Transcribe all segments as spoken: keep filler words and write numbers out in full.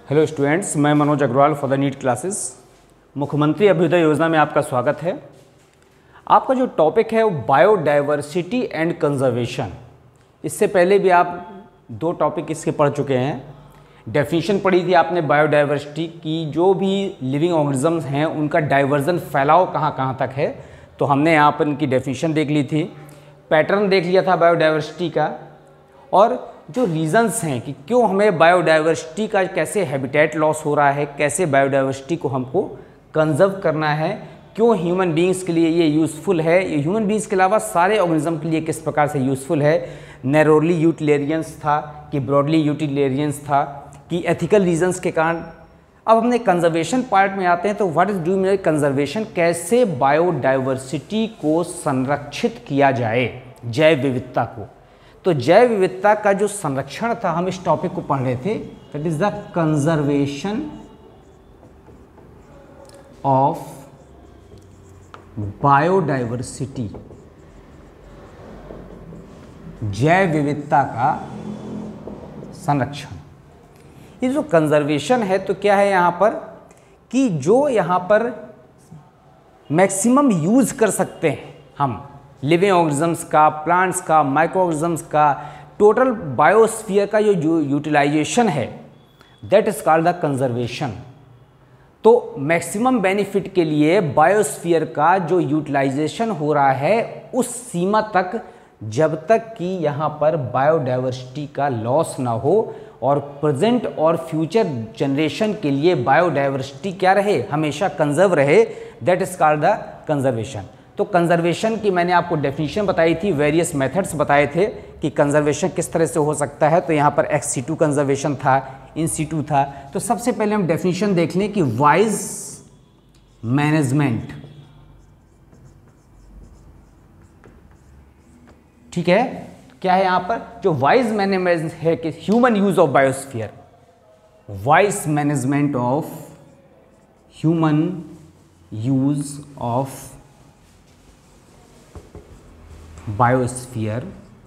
Hello students, मैं Manoj Agarwal for the NEET classes. मुख्यमंत्री अभ्युदय योजना में आपका स्वागत है। आपका जो टॉपिक है वो बायोडाइवर्सिटी एंड कंजर्वेशन। इससे पहले भी आप दो टॉपिक इसके पढ़ चुके हैं। डेफिनेशन पढ़ी थी आपने बायोडाइवर्सिटी की, जो भी लिविंग ऑर्गेनिजम्स हैं उनका डाइवर्जन फैलाव कहाँ कहाँ तक है, तो हमने यहाँ पर इनकी डेफिनेशन देख ली थी, पैटर्न देख लिया था बायोडाइवर्सिटी का, और जो रीज़न्स हैं कि क्यों हमें बायोडाइवर्सिटी का कैसे हैबिटेट लॉस हो रहा है, कैसे बायोडाइवर्सिटी को हमको कंजर्व करना है, क्यों ह्यूमन बीइंग्स के लिए ये यूज़फुल है, ये ह्यूमन बीइंग्स के अलावा सारे ऑर्गेनिज्म के लिए किस प्रकार से यूज़फुल है, नैरोली यूटिलेरियंस था कि ब्रॉडली यूटिलेरियंस था कि एथिकल रीजंस के कारण। अब हमने कंजर्वेशन पार्ट में आते हैं, तो what is do mean conservation, कैसे बायोडाइवर्सिटी को संरक्षित किया जाए, जैव विविधता को। तो जैव विविधता का जो संरक्षण था, हम इस टॉपिक को पढ़ रहे थे, that is the conservation of biodiversity, जैव विविधता का संरक्षण। ये जो कंजर्वेशन है तो क्या है यहाँ पर कि जो यहाँ पर मैक्सिमम यूज कर सकते हैं हम लिविंग ऑर्गेनिजम्स का, प्लांट्स का, माइक्रो ऑर्गेनिजम्स का, टोटल बायोस्फीयर का जो यूटिलाइजेशन है, that is called the conservation. तो मैक्सिमम बेनिफिट के लिए बायोस्फीयर का जो यूटिलाइजेशन हो रहा है उस सीमा तक, जब तक कि यहाँ पर बायोडाइवर्सिटी का लॉस ना हो और प्रेजेंट और फ्यूचर जनरेशन के लिए बायोडाइवर्सिटी क्या रहे, हमेशा कंजर्व रहे, that is called the conservation. तो कंजर्वेशन की मैंने आपको डेफिनेशन बताई थी, वेरियस मेथड्स बताए थे कि कंजर्वेशन किस तरह से हो सकता है। तो यहाँ पर एक्स सीटू कंजर्वेशन था, इन सीटू था। तो सबसे पहले हम डेफिनेशन देख लें कि वाइज मैनेजमेंट, ठीक है, क्या है यहाँ पर जो वाइज मैनेजमेंट है कि human use of biosphere, wise management of human use of biosphere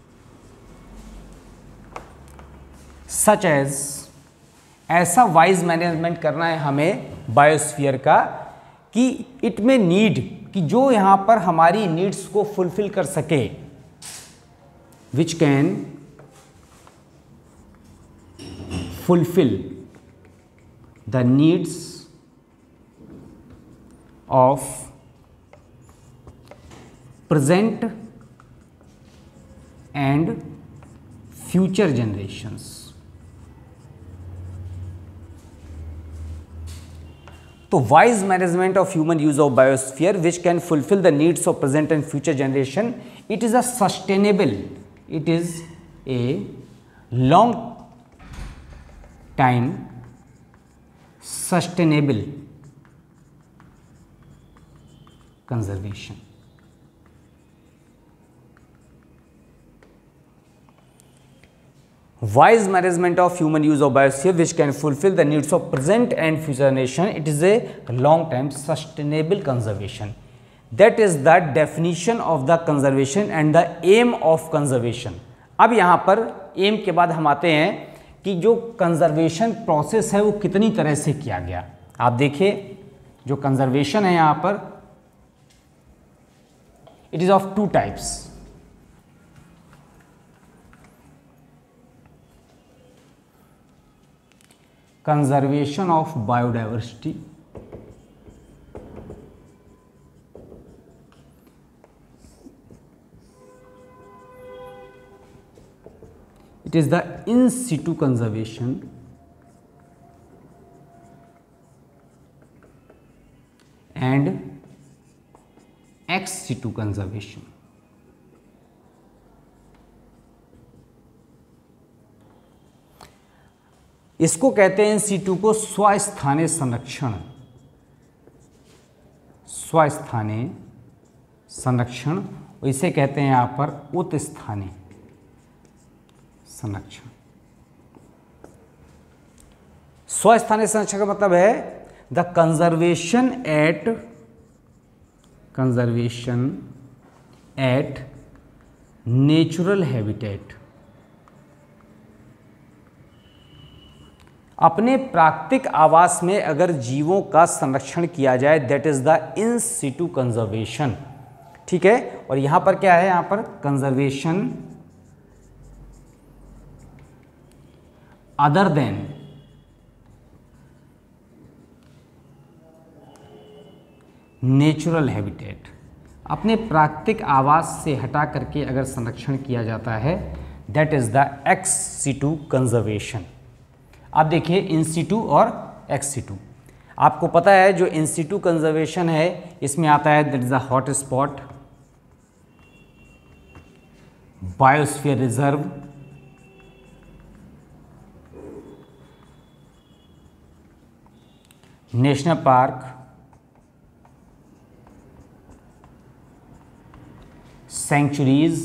such as, ऐसा वाइज मैनेजमेंट करना है हमें बायोस्फीयर का कि इट में नीड, कि जो यहां पर हमारी नीड्स को फुलफिल कर सके, which can fulfil the needs of present and future generations। तो wise management of human use of biosphere which can fulfill the needs of present and future generation, it is a sustainable, it is a long time sustainable conservation। Wise management of human use of biosphere which can fulfill the needs of present and future generation, it is a long time sustainable conservation. That is the definition of the conservation and the aim of conservation। अब यहाँ पर aim के बाद हम आते हैं कि जो conservation process है वो कितनी तरह से किया गया। आप देखिए जो conservation है यहाँ पर, it is of two types। conservation of biodiversity it is the in situ conservation and ex situ conservation। इसको कहते हैं इन सीटू को स्वस्थानीय संरक्षण, स्वस्थानीय संरक्षण, इसे कहते हैं यहां पर उत्स्थानीय संरक्षण। स्वस्थानीय संरक्षण का मतलब है the conservation at conservation at natural habitat. अपने प्राकृतिक आवास में अगर जीवों का संरक्षण किया जाए, that is the in situ conservation. ठीक है, और यहां पर क्या है, यहां पर conservation other than natural habitat, अपने प्राकृतिक आवास से हटा करके अगर संरक्षण किया जाता है, that is the ex situ conservation. आप देखिए इन सिटू और एक्स सिटू, आपको पता है जो इन सिटू कंजर्वेशन है इसमें आता है that is the hot spot, biosphere reserve, national park, sanctuaries,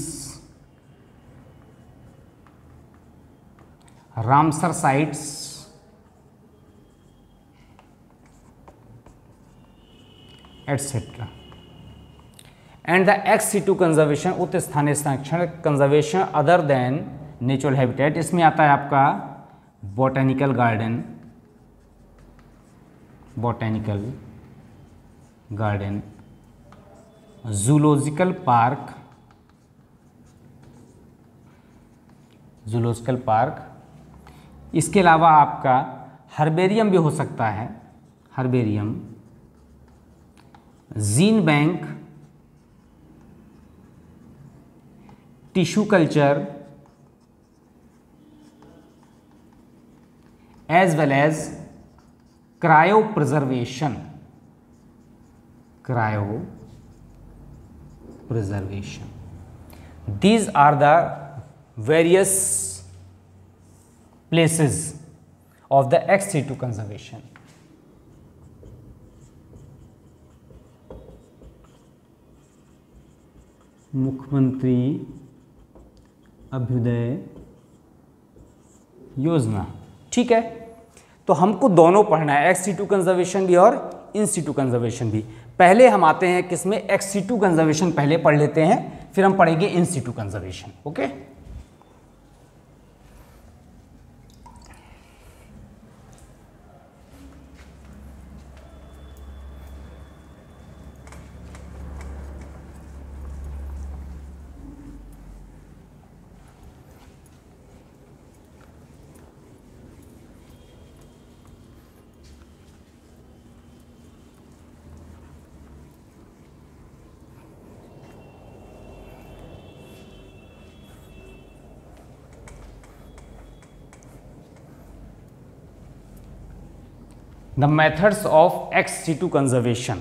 Ramsar sites, etcetera. And the ex situ conservation, उत स्थानीय संरक्षण, conservation other than natural habitat, इसमें आता है आपका botanical garden, botanical garden, zoological park, zoological park, इसके अलावा आपका हर्बेरियम भी हो सकता है, herbarium, gene bank, tissue culture, as well as cryo preservation, cryo preservation. These are the various places of the ex situ conservation. मुख्यमंत्री अभ्युदय योजना। ठीक है, तो हमको दोनों पढ़ना है, एक्स सिटू कंजर्वेशन भी और इन सिटू कंजर्वेशन भी। पहले हम आते हैं किसमें, एक्स सिटू कंजर्वेशन पहले पढ़ लेते हैं, फिर हम पढ़ेंगे in situ conservation. Okay, the methods of ex situ conservation।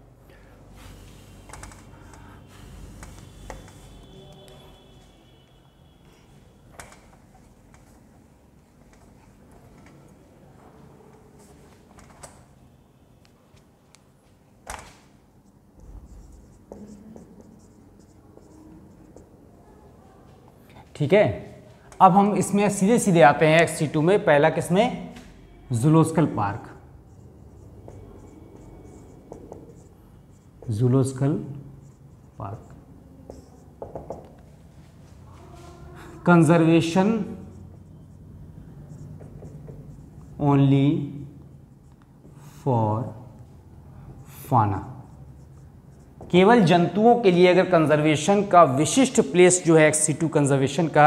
ठीक है, अब हम इसमें सीधे सीधे आते हैं एक्स सिटू में। पहला किसमें, zoological park, zoological park, conservation only for fauna, केवल जंतुओं के लिए अगर कंजर्वेशन का विशिष्ट प्लेस जो है एक्स सिटू कंजर्वेशन का,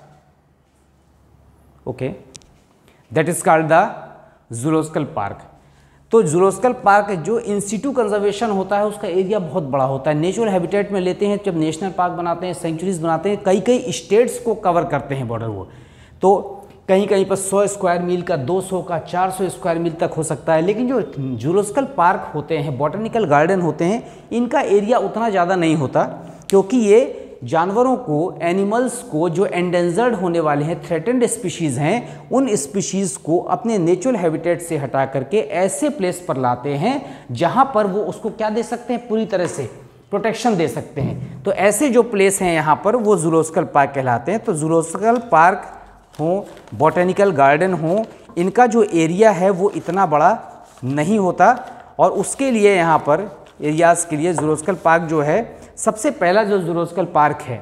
okay, that is called the zoological park. तो जूलॉजिकल पार्क जो इन सिटू कंजर्वेशन होता है उसका एरिया बहुत बड़ा होता है। नेचुरल हैबिटेट में लेते हैं, जब नेशनल पार्क बनाते हैं, सेंचुरीज बनाते हैं, कई कई स्टेट्स को कवर करते हैं बॉर्डर वो, तो कहीं कहीं पर सौ स्क्वायर मील का, दो सौ का, चार सौ स्क्वायर मील तक हो सकता है। लेकिन जो जूलॉजिकल पार्क होते हैं, बॉटनिकल गार्डन होते हैं, इनका एरिया उतना ज़्यादा नहीं होता, क्योंकि ये जानवरों को, एनिमल्स को, जो एंडेंजर्ड होने वाले हैं, थ्रेटेंड स्पीशीज़ हैं, उन स्पीशीज़ को अपने नेचुरल हैबिटेट से हटा करके ऐसे प्लेस पर लाते हैं जहाँ पर वो उसको क्या दे सकते हैं, पूरी तरह से प्रोटेक्शन दे सकते हैं। तो ऐसे जो प्लेस हैं यहाँ पर वो जूलॉजिकल पार्क कहलाते हैं। तो जूलॉजिकल पार्क हो, बॉटेनिकल गार्डन हो, इनका जो एरिया है वो इतना बड़ा नहीं होता, और उसके लिए यहाँ पर एरियाज़ के लिए जूलॉजिकल पार्क जो है, सबसे पहला जो जूलॉजिकल पार्क है,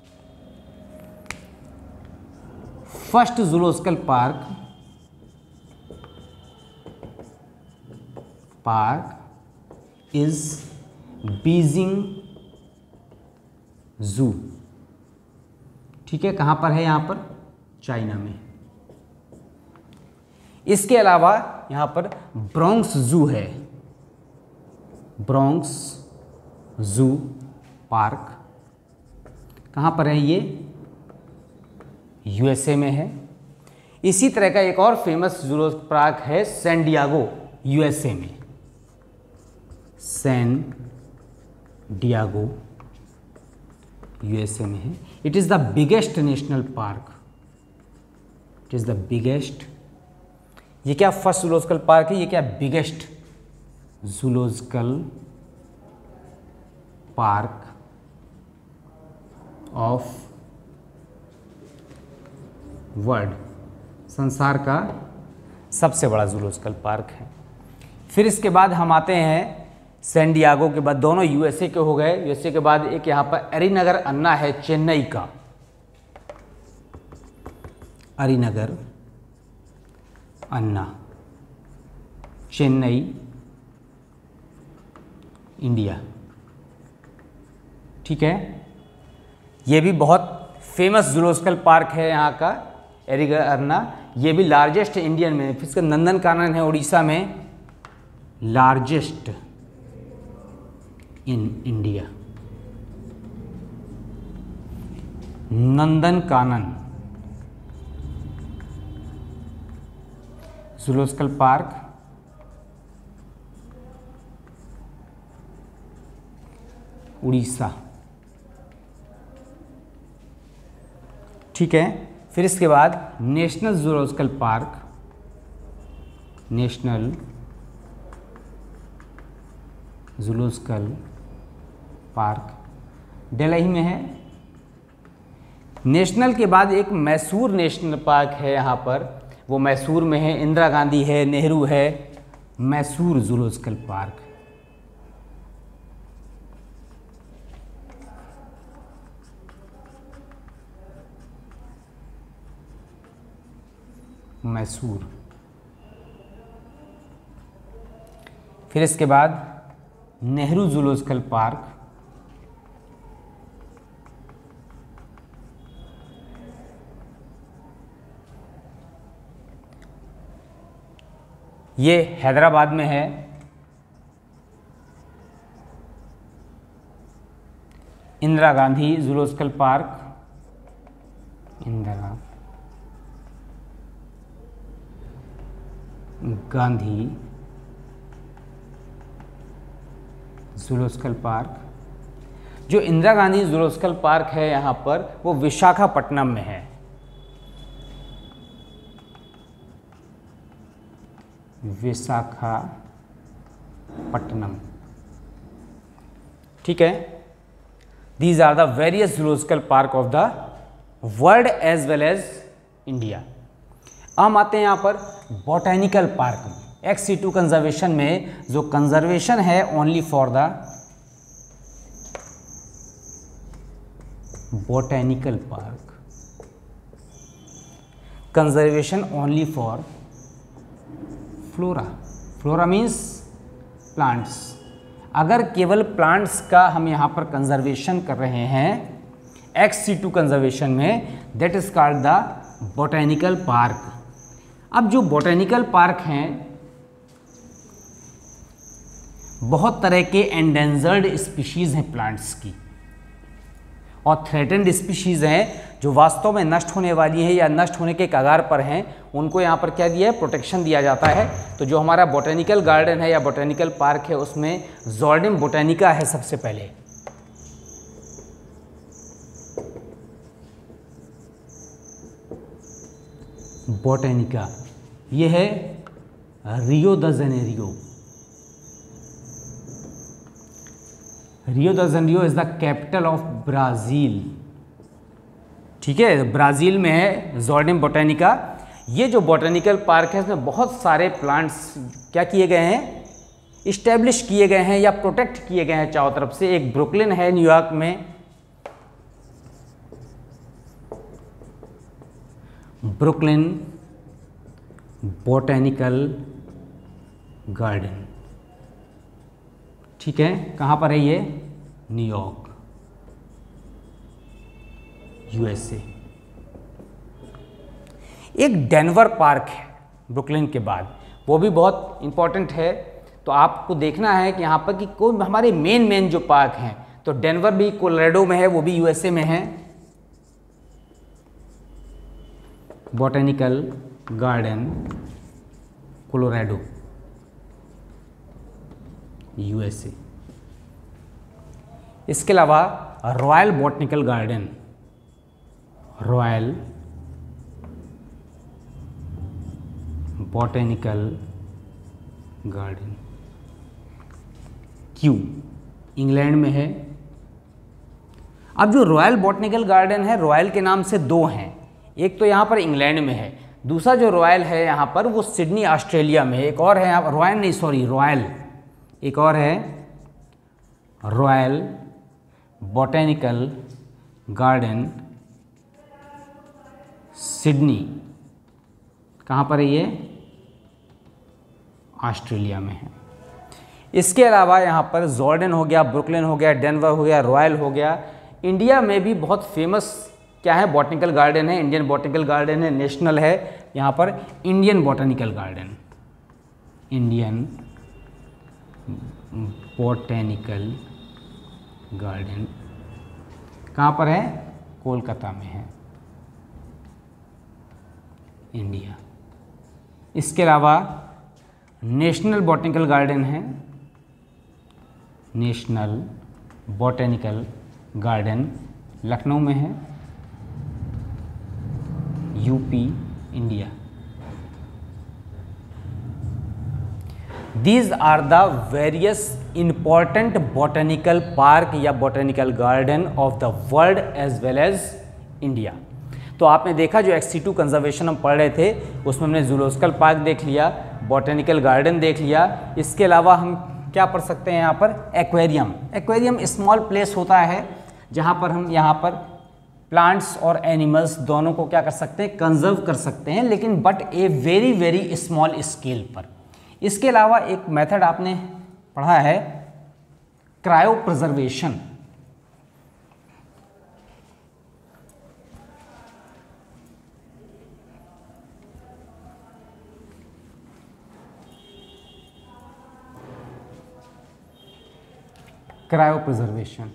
first zoological park park is Beijing zoo. ठीक है, कहाँ पर है? यहाँ पर चाइना में। इसके अलावा यहाँ पर ब्रोंक्स जू है, ब्रोंक्स जू पार्क। कहाँ पर है ये? यूएसए में है। इसी तरह का एक और फेमस जू पार्क है सैन डियागो, यूएसए में। सैन डियागो यूएसए में है। It is the biggest national park. It is the biggest, ये क्या फर्स्ट जूलॉजिकल पार्क है, ये क्या biggest zoological park of world, संसार का सबसे बड़ा जूलॉजिकल पार्क है। फिर इसके बाद हम आते हैं सैन डियागो के बाद, दोनों यूएसए के हो गए। यूएसए के बाद एक यहाँ पर अरिनगर अन्ना है, चेन्नई का। अरिनगर अन्ना, चेन्नई, इंडिया। ठीक है, ये भी बहुत फेमस जूलॉजिकल पार्क है यहाँ का, अरिनगर अन्ना। ये भी लार्जेस्ट इंडियन में। फिर इसका नंदनकानन है उड़ीसा में, largest in India. Nandankanan zoological park Orissa. ठीक है, फिर इसके बाद national zoological park, national zoological park Delhi में है। नेशनल के बाद एक मैसूर नेशनल पार्क है यहाँ पर, वो मैसूर में है। इंदिरा गांधी है, नेहरू है, मैसूर जूलॉजिकल पार्क। मैसूर। फिर इसके बाद नेहरू जूलॉजिकल पार्क, ये हैदराबाद में है। Indira Gandhi zoological park, Indira Gandhi zoological park. जो इंदिरा गांधी जूलॉजिकल पार्क है यहाँ पर, वो विशाखापट्टनम में है। विशाखापट्टनम। ठीक है, these are the various zoological park of the world as well as India. हम आते हैं यहाँ पर बॉटेनिकल पार्क में। एक्स सी टू कंजर्वेशन में जो कंजर्वेशन है only for the botanical park, conservation only for flora. Flora means plants. अगर केवल प्लांट्स का हम यहाँ पर कंजर्वेशन कर रहे हैं एक्स सी टू कंजर्वेशन में, that is called the botanical park. अब जो बॉटेनिकल पार्क हैं, बहुत तरह के एंडेंजर्ड स्पीशीज हैं प्लांट्स की, और थ्रेटेंड स्पीशीज हैं जो वास्तव में नष्ट होने वाली हैं या नष्ट होने के कगार पर हैं। उनको यहाँ पर क्या दिया है? प्रोटेक्शन दिया जाता है। तो जो हमारा बॉटेनिकल गार्डन है या बॉटेनिकल पार्क है, उसमें जॉर्डियम बोटेनिका है सबसे पहले। बोटेनिका, ये है Rio de Janeiro. Rio de Janeiro is the capital of Brazil. ठीक है, ब्राज़ील में है जॉर्डियम बोटेनिका। ये जो बोटेनिकल पार्क है, इसमें बहुत सारे प्लांट्स क्या किए गए हैं? इस्टेब्लिश किए गए हैं या प्रोटेक्ट किए गए हैं चारों तरफ से। एक ब्रुकलिन है न्यूयॉर्क में, ब्रुकलिन बोटेनिकल गार्डन। ठीक है, कहाँ पर है ये? New York, USA. एक डेनवर पार्क है ब्रुकलिन के बाद, वो भी बहुत इंपॉर्टेंट है। तो आपको देखना है कि यहाँ पर कि कोई हमारे मेन मेन जो पार्क हैं, तो डेनवर भी कोलोराडो में है, वो भी यूएसए में है। Botanical garden Colorado, USA. इसके अलावा royal botanical garden, royal botanical garden, Kew, England में है। अब जो रॉयल बॉटनिकल गार्डन है, रॉयल के नाम से दो हैं, एक तो यहाँ पर इंग्लैंड में है, दूसरा जो रॉयल है यहाँ पर वो सिडनी ऑस्ट्रेलिया में है। एक और है यहाँ पर, रॉयल नहीं सॉरी रॉयल, एक और है रॉयल बॉटेनिकल गार्डन सिडनी, कहाँ पर है ये? ऑस्ट्रेलिया में है। इसके अलावा यहाँ पर जॉर्डन हो गया, ब्रुकलिन हो गया, डेनवर हो गया, रॉयल हो गया। इंडिया में भी बहुत फेमस क्या है? बॉटनिकल गार्डन है, इंडियन बॉटनिकल गार्डन है, नेशनल है यहाँ पर Indian botanical garden, Indian botanical garden कहाँ पर है? कोलकाता में है, इंडिया। इसके अलावा नेशनल बॉटनिकल गार्डन है, नेशनल बॉटनिकल गार्डन लखनऊ में है, UP, India. These are the various important botanical park या botanical garden of the world as well as India। तो आपने देखा जो एक्स सी टू कंजर्वेशन हम पढ़ रहे थे उसमें हमने जूलॉजिकल पार्क देख लिया, बॉटेनिकल गार्डन देख लिया। इसके अलावा हम क्या पढ़ सकते हैं यहाँ पर? एक्वेरियम। एक्वेरियम स्मॉल प्लेस होता है जहाँ पर हम यहाँ पर प्लांट्स और एनिमल्स दोनों को क्या कर सकते हैं? कंजर्व कर सकते हैं, लेकिन but a very very small scale पर। इसके अलावा एक मेथड आपने पढ़ा है cryo preservation. Cryo preservation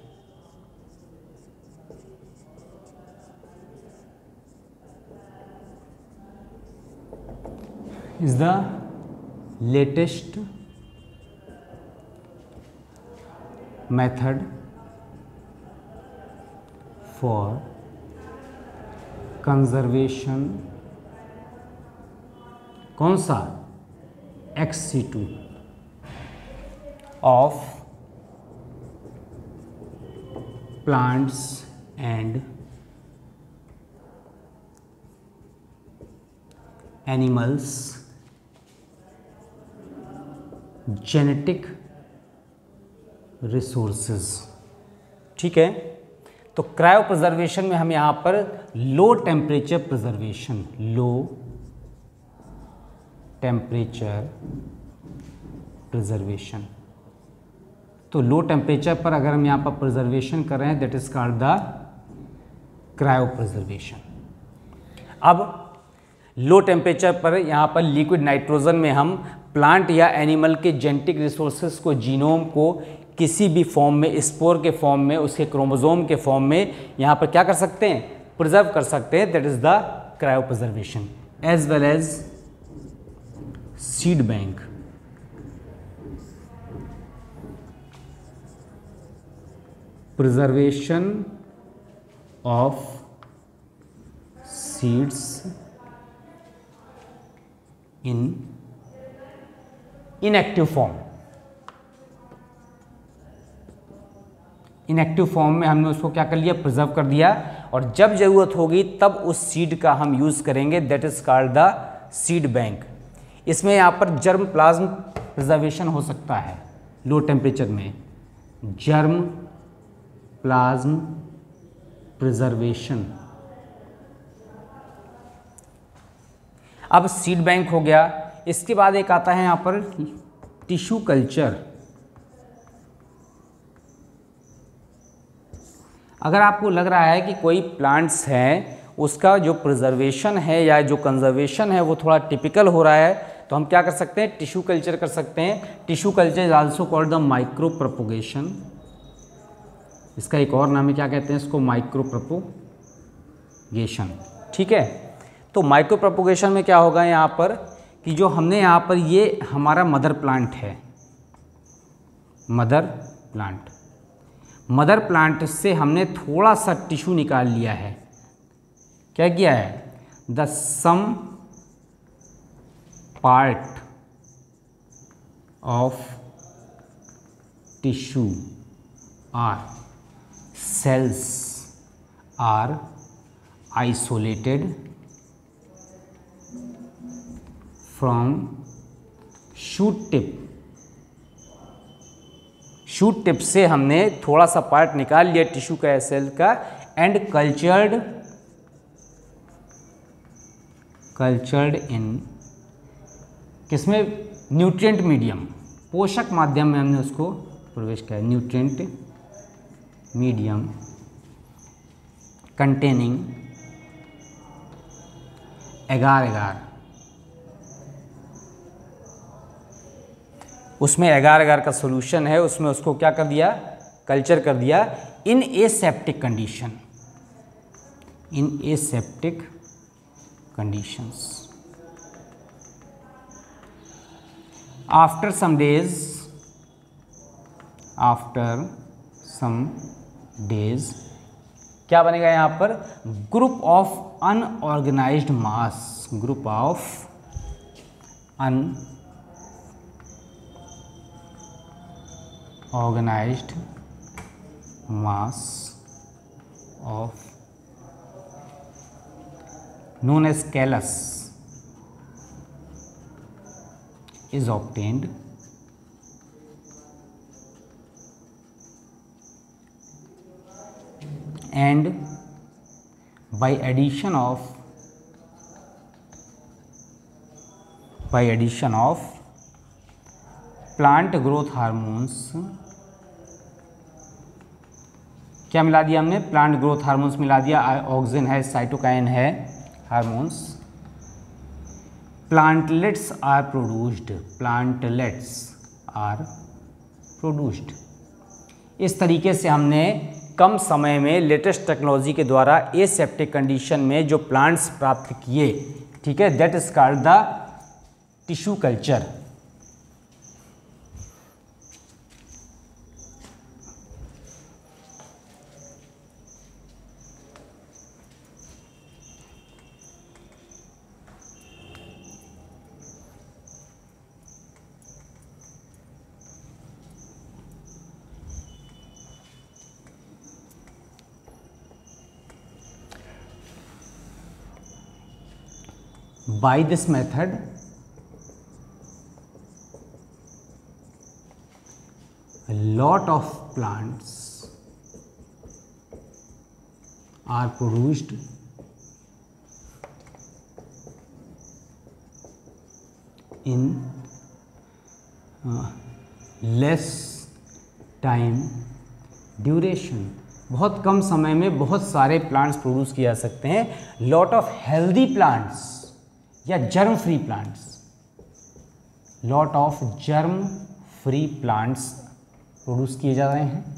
is the latest method for conservation कौन सा? Ex situ of plants and animals genetic resources. ठीक है, तो क्रायो प्रिजर्वेशन में हम यहाँ पर low temperature preservation, low temperature preservation, तो लो टेम्परेचर पर अगर हम यहाँ पर प्रिजर्वेशन कर रहे हैं that is called the cryo preservation. अब लो टेम्परेचर पर यहाँ पर लिक्विड नाइट्रोजन में हम प्लांट या एनिमल के जेनेटिक रिसोर्सेज को, जीनोम को किसी भी फॉर्म में, स्पोर के फॉर्म में, उसके क्रोमोसोम के फॉर्म में यहाँ पर क्या कर सकते हैं? प्रिजर्व कर सकते हैं। That is the cryo preservation as well as seed bank. Preservation of seeds in inactive form. Inactive form में हमने उसको क्या कर लिया? प्रिजर्व कर दिया, और जब जरूरत होगी तब उस सीड का हम यूज करेंगे। That is called the seed bank. इसमें यहाँ पर जर्म प्लाज्म प्रिजर्वेशन हो सकता है लो टेम्परेचर में, जर्म प्लाज्म प्रिजर्वेशन। अब सीड बैंक हो गया। इसके बाद एक आता है यहाँ पर टिश्यू कल्चर, अगर आपको लग रहा है कि कोई प्लांट्स हैं उसका जो प्रिजर्वेशन है या जो कंजर्वेशन है वो थोड़ा टिपिकल हो रहा है, तो हम क्या कर सकते हैं, टिश्यू कल्चर कर सकते हैं। Tissue culture is also called the micro propagation. इसका एक और नाम है, क्या कहते हैं इसको, माइक्रो प्रोपोगेशन। ठीक है, तो माइक्रो प्रोपोगेशन में क्या होगा यहाँ पर कि जो हमने यहाँ पर ये हमारा मदर प्लांट है, मदर प्लांट, मदर प्लांट से हमने थोड़ा सा टिश्यू निकाल लिया है। क्या किया है, the some part of tissue are cells are isolated from shoot tip. Shoot tip से हमने थोड़ा सा पार्ट निकाल लिया टिश्यू का, सेल का, एंड कल्चर्ड कल्चर्ड इन किसमें, न्यूट्रिएंट मीडियम, पोषक माध्यम में हमने उसको प्रवेश किया, न्यूट्रिएंट मीडियम कंटेनिंग एगार एगार। उसमें एगार एगार का सॉल्यूशन है, उसमें उसको क्या कर दिया, कल्चर कर दिया in aseptic condition, in aseptic conditions. After some days after some days क्या बनेगा यहाँ पर, group of unorganized mass, group of unorganized mass of known as callus is obtained and by addition of by addition of plant growth hormones, क्या मिला दिया हमने, plant growth hormones मिला दिया, ऑक्सिन है, साइटोकाइन है, hormones, plantlets are produced, plantlets are produced. इस तरीके से हमने कम समय में लेटेस्ट टेक्नोलॉजी के द्वारा एसेप्टिक कंडीशन में जो प्लांट्स प्राप्त किए, ठीक है, that is called the tissue culture. By this method, a lot of plants are produced in uh, less time duration। बहुत कम समय में बहुत सारे प्लांट्स प्रोड्यूस किए जा सकते हैं। लॉट ऑफ हेल्दी प्लांट्स या germ free plants, lot of germ free plants produce किए जा रहे हैं।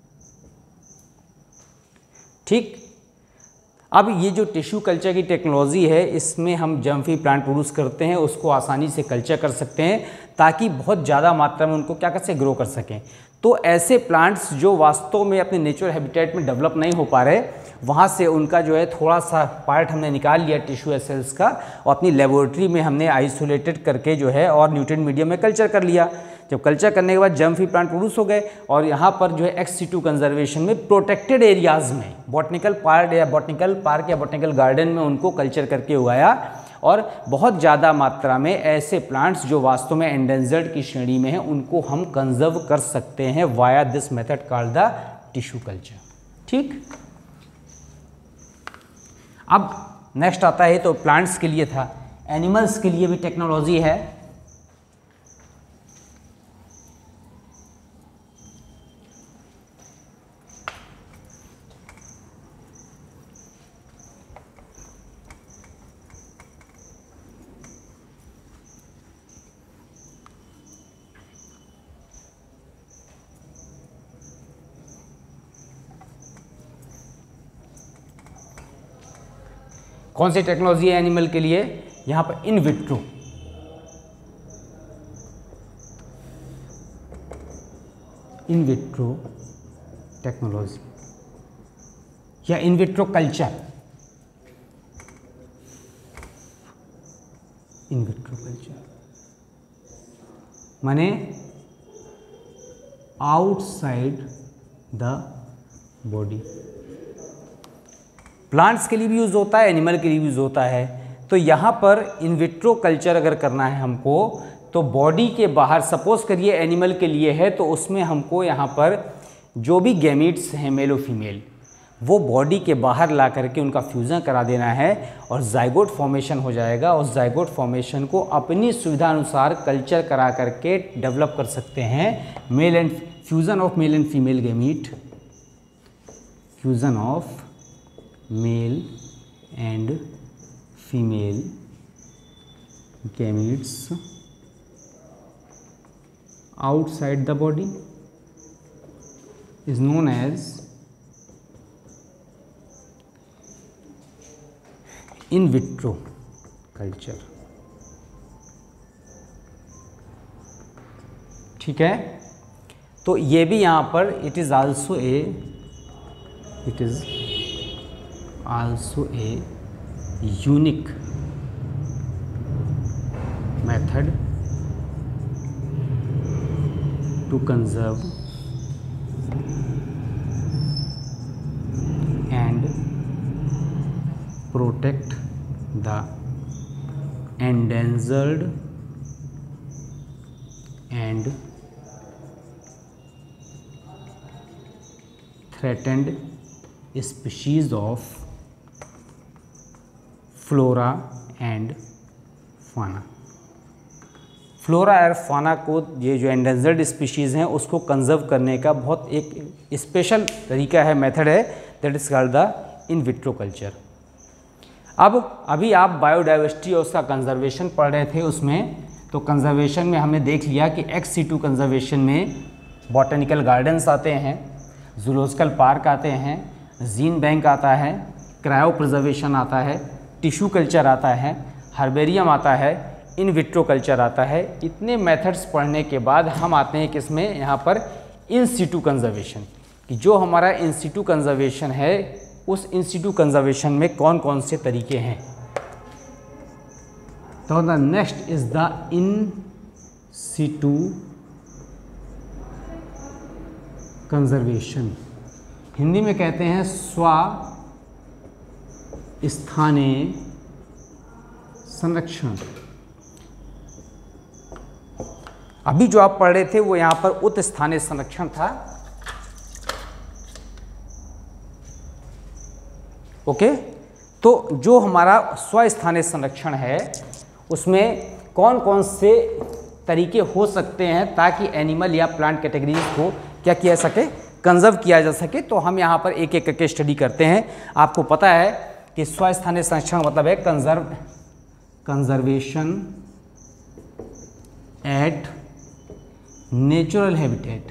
ठीक, अब ये जो टिश्यू कल्चर की टेक्नोलॉजी है, इसमें हम जर्म फ्री प्लांट प्रोड्यूस करते हैं, उसको आसानी से कल्चर कर सकते हैं ताकि बहुत ज़्यादा मात्रा में उनको क्या कर सके, ग्रो कर सकें। तो ऐसे प्लांट्स जो वास्तव में अपने नेचुरल हैबिटेट में डेवलप नहीं हो पा रहे, वहाँ से उनका जो है थोड़ा सा पार्ट हमने निकाल लिया टिश्यू सेल्स का, और अपनी लेबोरेटरी में हमने आइसोलेटेड करके जो है और न्यूट्रिएंट मीडियम में कल्चर कर लिया। जब कल्चर करने के बाद जर्म फ्री प्लांट प्रोड्यूस हो गए, और यहाँ पर जो है एक्स सिटू कंजर्वेशन में प्रोटेक्टेड एरियाज़ में बॉटनिकल पार्क या बॉटनिकल पार्क या बॉटनिकल गार्डन में उनको कल्चर करके उगाया, और बहुत ज़्यादा मात्रा में ऐसे प्लांट्स जो वास्तव में एंडेंजर्ड की श्रेणी में हैं उनको हम कंजर्व कर सकते हैं via this method called the tissue culture. ठीक, अब नेक्स्ट आता है, तो प्लांट्स के लिए था, एनिमल्स के लिए भी टेक्नोलॉजी है। कौन सी टेक्नोलॉजी है एनिमल के लिए? यहाँ पर in vitro, in vitro technology या in vitro culture, in vitro culture माने आउटसाइड द बॉडी। प्लांट्स के लिए भी यूज़ होता है, एनिमल के लिए भी यूज़ होता है। तो यहाँ पर इन विट्रो कल्चर अगर करना है हमको, तो बॉडी के बाहर, सपोज करिए एनिमल के लिए है, तो उसमें हमको यहाँ पर जो भी गैमीट्स हैं मेल और फीमेल, वो बॉडी के बाहर ला करके उनका फ्यूज़न करा देना है और जाइगोट फॉर्मेशन हो जाएगा। और जाइगोट फॉर्मेशन को अपनी सुविधा अनुसार कल्चर करा करके डेवलप कर सकते हैं। Male and fusion of male and female gamete, fusion of male and female gametes outside the body is known as in vitro culture। ठीक है, तो ये भी यहाँ पर it is also a it is also a unique method to conserve and protect the endangered and threatened species of flora and fauna। Flora और fauna को, ये जो एंडेंजर्ड स्पीशीज़ हैं उसको कंजर्व करने का बहुत एक स्पेशल तरीका है, मेथड है, that is called the in vitro culture. अब अभी आप बायोडाइवर्सिटी और उसका कंजर्वेशन पढ़ रहे थे, उसमें तो कंजर्वेशन में हमने देख लिया कि एक्स सीटू कंजर्वेशन में बॉटनिकल गार्डन्स आते हैं, जूलॉजिकल पार्क आते हैं, जीन बैंक आता है, क्रायो प्रिजर्वेशन आता है, टिश्यू कल्चर आता है, हर्बेरियम आता है, इन विट्रो कल्चर आता है। इतने मेथड्स पढ़ने के बाद हम आते हैं किसमें, यहाँ पर इन सीटू कंजर्वेशन, कि जो हमारा इन सीटू कंजर्वेशन है, उस इन सीटू कंजर्वेशन में कौन कौन से तरीके हैं। तो the next is the in situ conservation, Hindi में कहते हैं स्व स्थानीय संरक्षण। अभी जो आप पढ़ रहे थे वो यहाँ पर उत स्थानीय संरक्षण था। ओके, तो जो हमारा स्वस्थानीय संरक्षण है उसमें कौन कौन से तरीके हो सकते हैं ताकि एनिमल या प्लांट कैटेगरीज को क्या किया सके, कंजर्व किया जा सके। तो हम यहाँ पर एक एक करके स्टडी करते हैं। आपको पता है कि स्वस्थानीय संरक्षण मतलब है conserve conservation at natural habitat,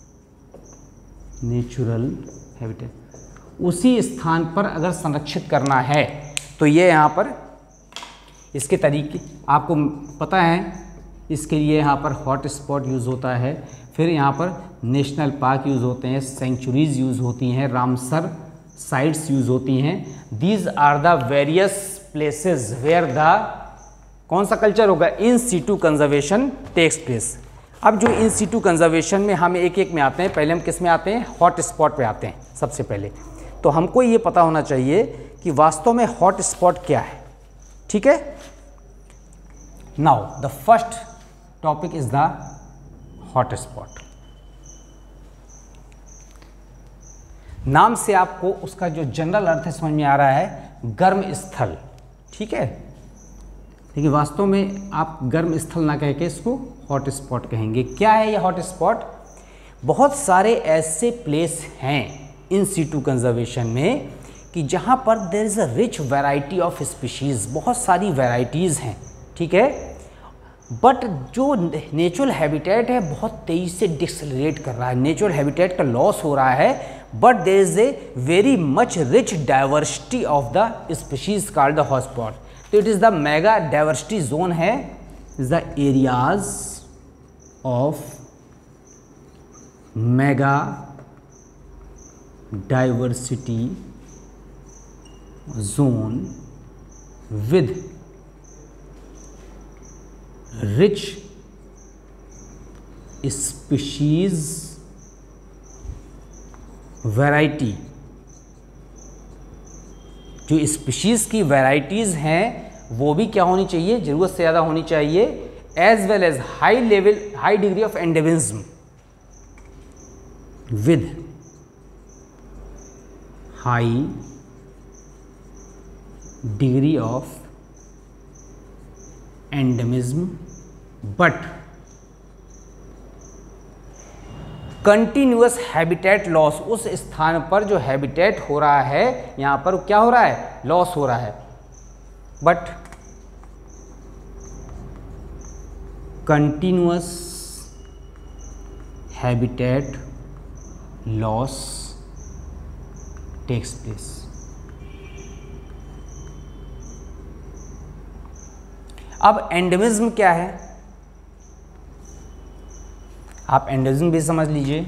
natural habitat, उसी स्थान पर अगर संरक्षित करना है तो ये यहाँ पर इसके तरीके आपको पता है। इसके लिए यहाँ पर हॉट स्पॉट यूज़ होता है, फिर यहाँ पर नेशनल पार्क यूज़ होते हैं, सेंचुरीज यूज़ होती हैं, रामसर साइट्स यूज़ होती हैं। These are the various places where the कौन सा कल्चर होगा, in situ conservation takes place. अब जो इन सीटू कंजर्वेशन में हम एक एक में आते हैं, पहले हम किस में आते हैं, हॉट स्पॉट पे आते हैं सबसे पहले। तो हमको ये पता होना चाहिए कि वास्तव में हॉट स्पॉट क्या है। ठीक है, now the first topic is the hot spot. नाम से आपको उसका जो जनरल अर्थ है समझ में आ रहा है, गर्म स्थल। ठीक है, लेकिन वास्तव में आप गर्म स्थल ना कह के इसको हॉट स्पॉट कहेंगे। क्या है ये हॉट स्पॉट? बहुत सारे ऐसे प्लेस हैं इन सीटू कंजर्वेशन में कि जहाँ पर there is a rich variety of species, बहुत सारी वैरायटीज़ हैं। ठीक है, बट जो नेचुरल हैबिटेट है बहुत तेज़ी से डिसलेरेट कर रहा है, नेचुरल हैबिटेट का लॉस हो रहा है, but there is a very much rich diversity of the species called the hotspot. तो it is the mega diversity zone है, is the areas of mega diversity zone with rich species variety. जो species की varieties हैं वो भी क्या होनी चाहिए, जरूरत से ज़्यादा होनी चाहिए, as well as high level high degree of endemism with high degree of endemism but continuous habitat loss। उस स्थान पर जो हैबिटेट हो रहा है यहाँ पर क्या हो रहा है, लॉस हो रहा है, but continuous habitat loss takes place। अब एंडेमिज्म क्या है, आप एंडेमिज्म भी समझ लीजिए।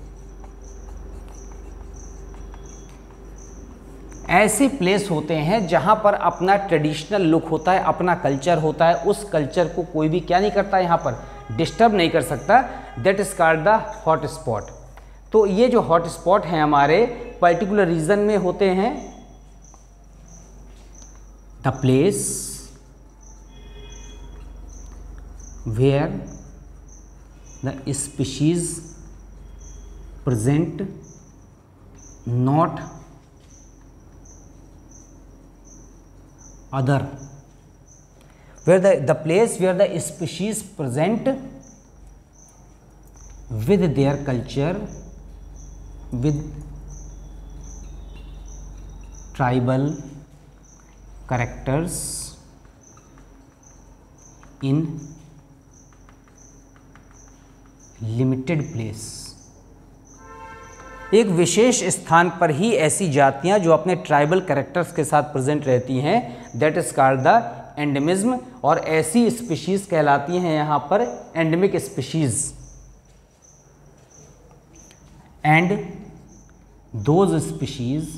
ऐसे प्लेस होते हैं जहां पर अपना ट्रेडिशनल लुक होता है, अपना कल्चर होता है, उस कल्चर को कोई भी क्या नहीं करता, यहाँ पर डिस्टर्ब नहीं कर सकता, that is called the hot spot. तो ये जो हॉट स्पॉट हैं हमारे पर्टिकुलर रीजन में होते हैं, the place where the species present not other, where the the place where the species present with their culture, with tribal characters in limited place। एक विशेष स्थान पर ही ऐसी जातियां जो अपने ट्राइबल कैरेक्टर्स के साथ प्रेजेंट रहती हैं, that is called the endemism. और ऐसी स्पीशीज कहलाती हैं यहाँ पर endemic species. And those species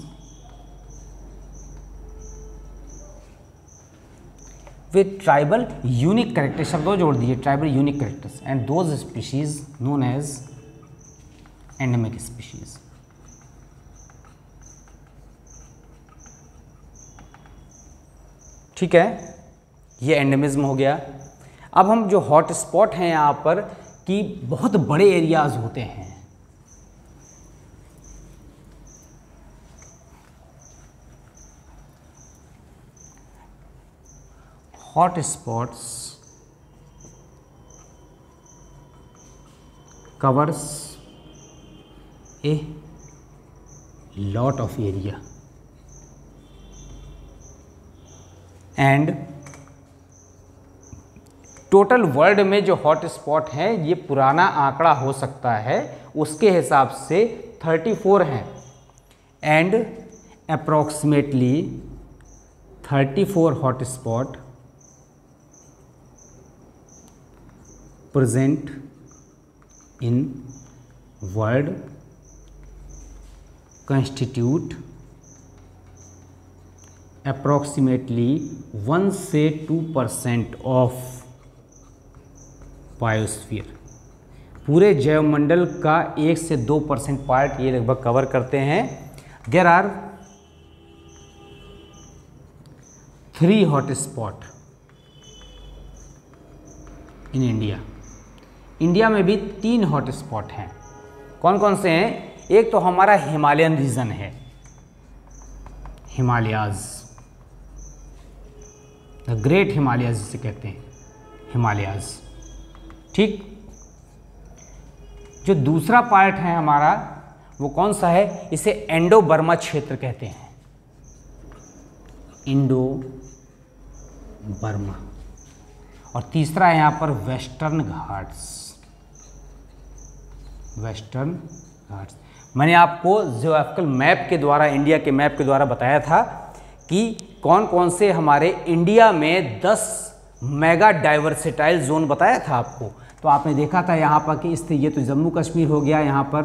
with tribal unique characters, शब्दों जोड़ दिए, tribal unique characters, and those species known as endemic species. ठीक है, ये एंडेमिज्म हो गया। अब हम जो हॉट स्पॉट हैं यहाँ पर कि बहुत बड़े एरियाज होते हैं, hot spots covers a lot of area and total world में जो हॉट स्पॉट है, ये पुराना आंकड़ा हो सकता है, उसके हिसाब से चौंतीस हैं, एंड अप्रॉक्सीमेटली चौंतीस hot spot present in world constitute approximately one से टू परसेंट ऑफ बायोस्फीयर। पूरे जैवमंडल का एक से दो परसेंट पार्ट ये लगभग कवर करते हैं। There are three hot spot in India. India में भी तीन हॉट स्पॉट हैं। कौन कौन से हैं? एक तो हमारा हिमालयन रीजन है, हिमालयाज, द ग्रेट हिमालयाज जिसे कहते हैं, हिमालयाज। ठीक, जो दूसरा पार्ट है हमारा वो कौन सा है? इसे इंडो बर्मा क्षेत्र कहते हैं, इंडो बर्मा। और तीसरा है यहाँ पर वेस्टर्न घाट्स, वेस्टर्न घाट्स। मैंने आपको जियोग्राफिकल मैप के द्वारा, इंडिया के मैप के द्वारा बताया था कि कौन कौन से हमारे इंडिया में दस मेगा डाइवर्सिटाइल जोन बताया था आपको। तो आपने देखा था यहाँ पर कि इस ये तो जम्मू कश्मीर हो गया, यहाँ पर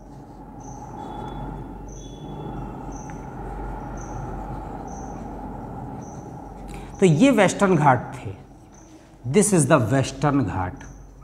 तो ये वेस्टर्न घाट थे, this is the western Ghat,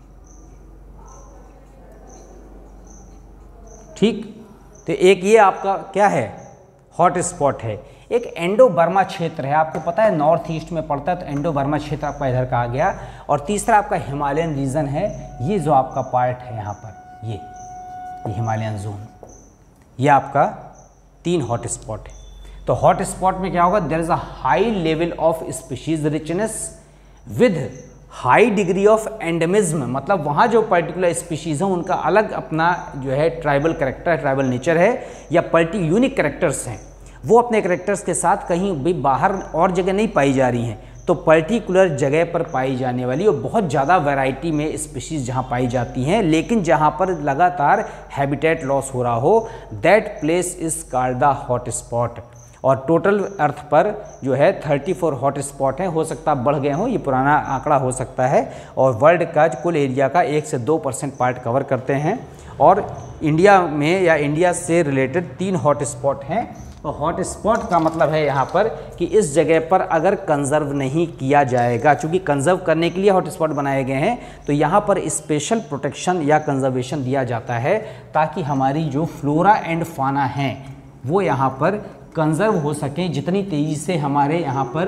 ठीक। तो एक ये आपका क्या है, हॉट स्पॉट है। एक इंडो बर्मा क्षेत्र है, आपको पता है नॉर्थ ईस्ट में पड़ता है, तो इंडो बर्मा क्षेत्र आपका इधर का आ गया। और तीसरा आपका हिमालयन रीजन है, ये जो आपका पार्ट है यहाँ पर, ये ये हिमालयन जोन, ये आपका तीन हॉट स्पॉट है। तो हॉट स्पॉट में क्या होगा, there is a high level of species richness with high degree of endemism, मतलब वहाँ जो पर्टिकुलर स्पीशीज हैं उनका अलग अपना जो है ट्राइबल करेक्टर, ट्राइबल नेचर है, या पर्टी यूनिक करेक्टर्स हैं, वो अपने करेक्टर्स के साथ कहीं भी बाहर और जगह नहीं पाई जा रही हैं। तो पर्टिकुलर जगह पर पाई जाने वाली और बहुत ज़्यादा वैरायटी में स्पीशीज़ जहाँ पाई जाती हैं, लेकिन जहाँ पर लगातार हैबिटेट लॉस हो रहा हो, that place is called the hot spot. और टोटल अर्थ पर जो है चौंतीस हॉट स्पॉट हैं, हो सकता है बढ़ गए हों, ये पुराना आंकड़ा हो सकता है। और वर्ल्ड का कुल एरिया का एक से दो परसेंट पार्ट कवर करते हैं। और इंडिया में या इंडिया से रिलेटेड तीन हॉट स्पॉट हैं। तो हॉट स्पॉट का मतलब है यहाँ पर कि इस जगह पर अगर कंजर्व नहीं किया जाएगा, चूँकि कंजर्व करने के लिए हॉट स्पॉट बनाए गए हैं, तो यहाँ पर स्पेशल प्रोटेक्शन या कंजर्वेशन दिया जाता है, ताकि हमारी जो फ्लोरा एंड फाना हैं वो यहाँ पर कंजर्व हो सके। जितनी तेजी से हमारे यहाँ पर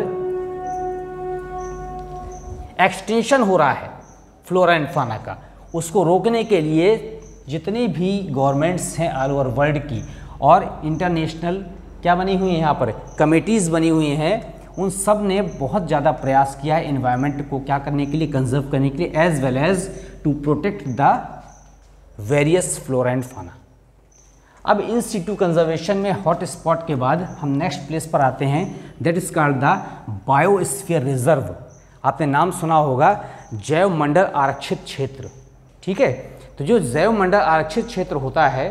एक्सटेंशन हो रहा है फ्लोरा एंड फाना का, उसको रोकने के लिए जितनी भी गवर्नमेंट्स हैं ऑल ओवर वर्ल्ड की और इंटरनेशनल क्या बनी हुई हैं, यहाँ पर कमेटीज़ बनी हुई हैं, उन सब ने बहुत ज़्यादा प्रयास किया है इन्वायरमेंट को क्या करने के लिए, कंजर्व करने के लिए, as well as to protect the various flora and fauna. अब इन सिटू कंजर्वेशन में हॉट स्पॉट के बाद हम नेक्स्ट प्लेस पर आते हैं, that is called the biosphere reserve. आपने नाम सुना होगा जैव मंडल आरक्षित क्षेत्र, ठीक है। तो जो जैव मंडल आरक्षित क्षेत्र होता है,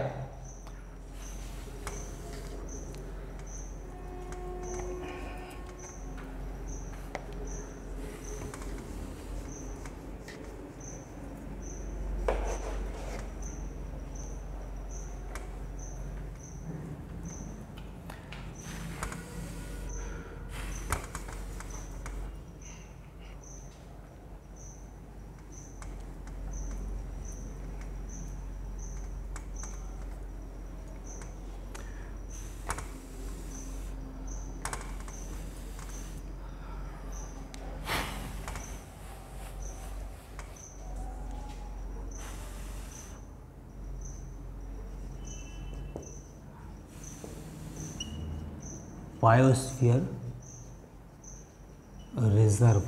बायोस्फीयर रिजर्व,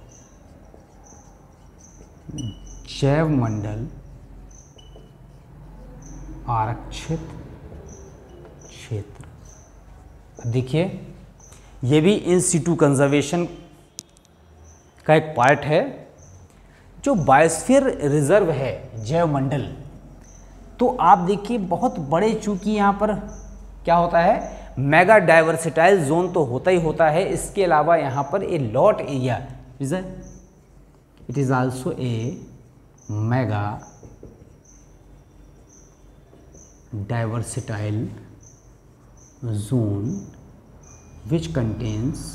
जैव मंडल आरक्षित क्षेत्र। देखिए ये भी इन सिटू कंजर्वेशन का एक पार्ट है। जो बायोस्फीयर रिजर्व है जैव मंडल, तो आप देखिए बहुत बड़े, चूंकि यहाँ पर क्या होता है, मेगा डाइवर्सिटाइल जोन तो होता ही होता है, इसके अलावा यहाँ पर a lot area is it is also a mega diversity zone which contains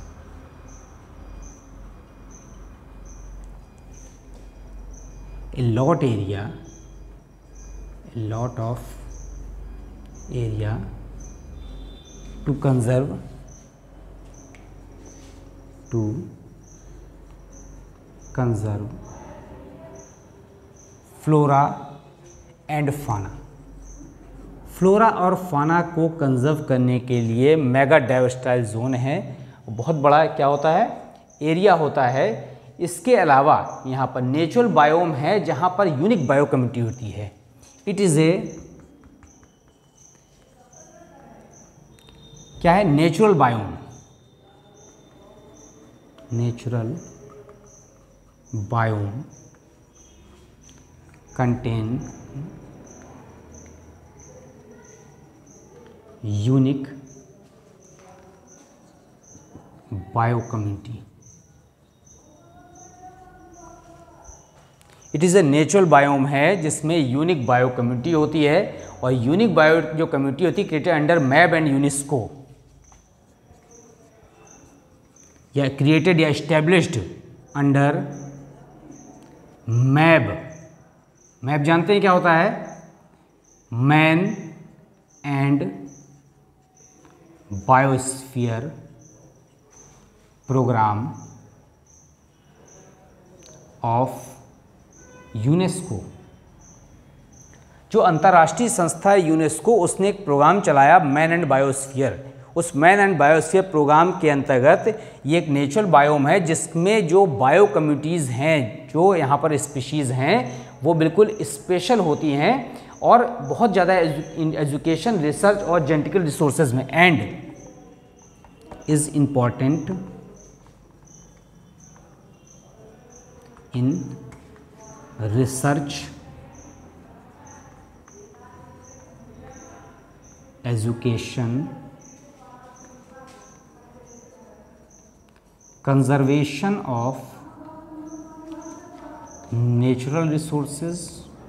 a lot area a lot of area to conserve to conserve flora and fauna. Flora और fauna को कंजर्व करने के लिए मेगा डाइवर्सिटाइल जोन है, बहुत बड़ा क्या होता है, एरिया होता है। इसके अलावा यहाँ पर नेचुरल बायोम है जहाँ पर यूनिक बायो कम्युनिटी होती है। इट इज़ ए क्या है, natural biome, natural biome contain unique bio community. It is a natural biome है जिसमें यूनिक बायो कम्युनिटी होती है, और यूनिक बायो जो कम्युनिटी होती है created under MAB and UNESCO, या क्रिएटेड या एस्टेब्लिश्ड अंडर मैब। मैब जानते हैं क्या होता है? Man and biosphere programme of UNESCO. जो अंतर्राष्ट्रीय संस्था है यूनेस्को, उसने एक प्रोग्राम चलाया मैन एंड बायोस्फीयर। उस मैन एंड बायोस्फीयर प्रोग्राम के अंतर्गत ये एक नेचुरल बायोम है जिसमें जो बायो कम्युनिटीज़ हैं, जो यहाँ पर स्पीशीज़ हैं, वो बिल्कुल स्पेशल होती हैं और बहुत ज़्यादा एजुकेशन, रिसर्च और जेनेटिकल रिसोर्सेज में, and is important in research, education, conservation of natural resources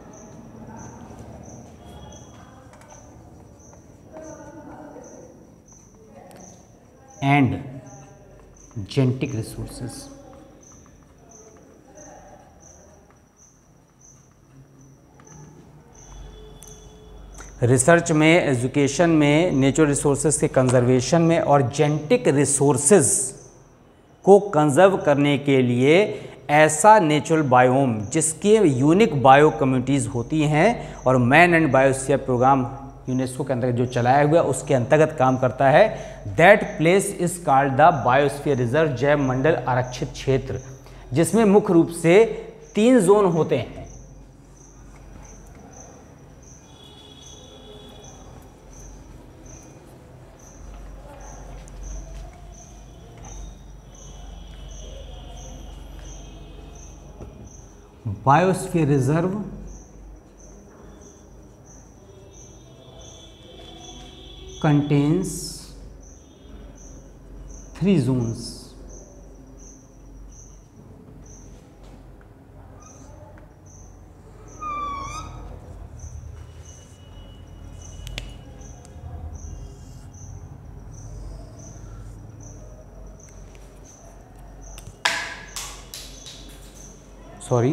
and genetic resources। Research में, एजुकेशन में, नेचुरल रिसोर्सेज के कंजर्वेशन में और जेनेटिक रिसोर्सेज को कंजर्व करने के लिए ऐसा नेचुरल बायोम जिसके यूनिक बायो कम्युनिटीज़ होती हैं, और man and biosphere programme UNESCO के अंतर्गत जो चलाया हुआ उसके अंतर्गत काम करता है। That place is called the biosphere reserve, जैव मंडल आरक्षित क्षेत्र, जिसमें मुख्य रूप से तीन जोन होते हैं। Biosphere reserve, contains three zones. Sorry.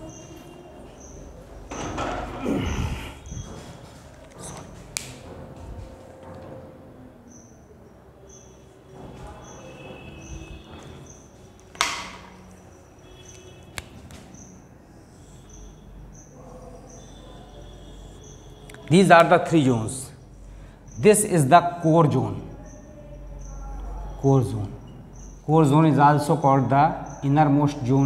These are the three zones. This is the core zone. Core zone. Core zone is also called the innermost zone.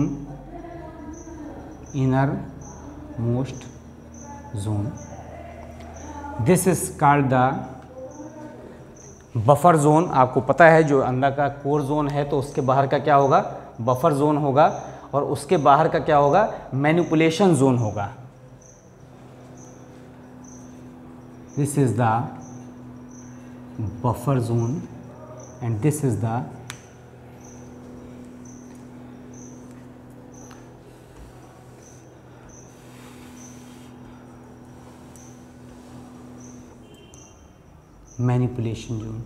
Innermost zone. This is called the buffer zone. आपको पता है जो अंदर का core zone है तो उसके बाहर का क्या होगा? buffer zone होगा, और उसके बाहर का क्या होगा? manipulation zone होगा. This is the buffer zone and this is the manipulation zone.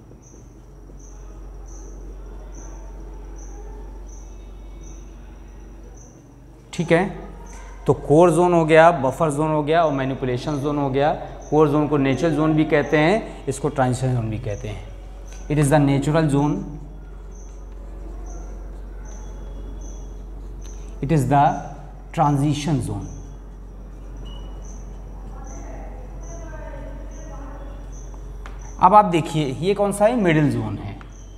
ठीक है, तो कोर जोन हो गया, बफर जोन हो गया और मैनिपुलेशन जोन हो गया। कोर जोन को नेचुरल जोन भी कहते हैं, इसको ट्रांजिशन जोन भी कहते हैं। It is the natural zone, it is the transition zone. अब आप देखिए ये कौन सा है? मिडिल जोन है,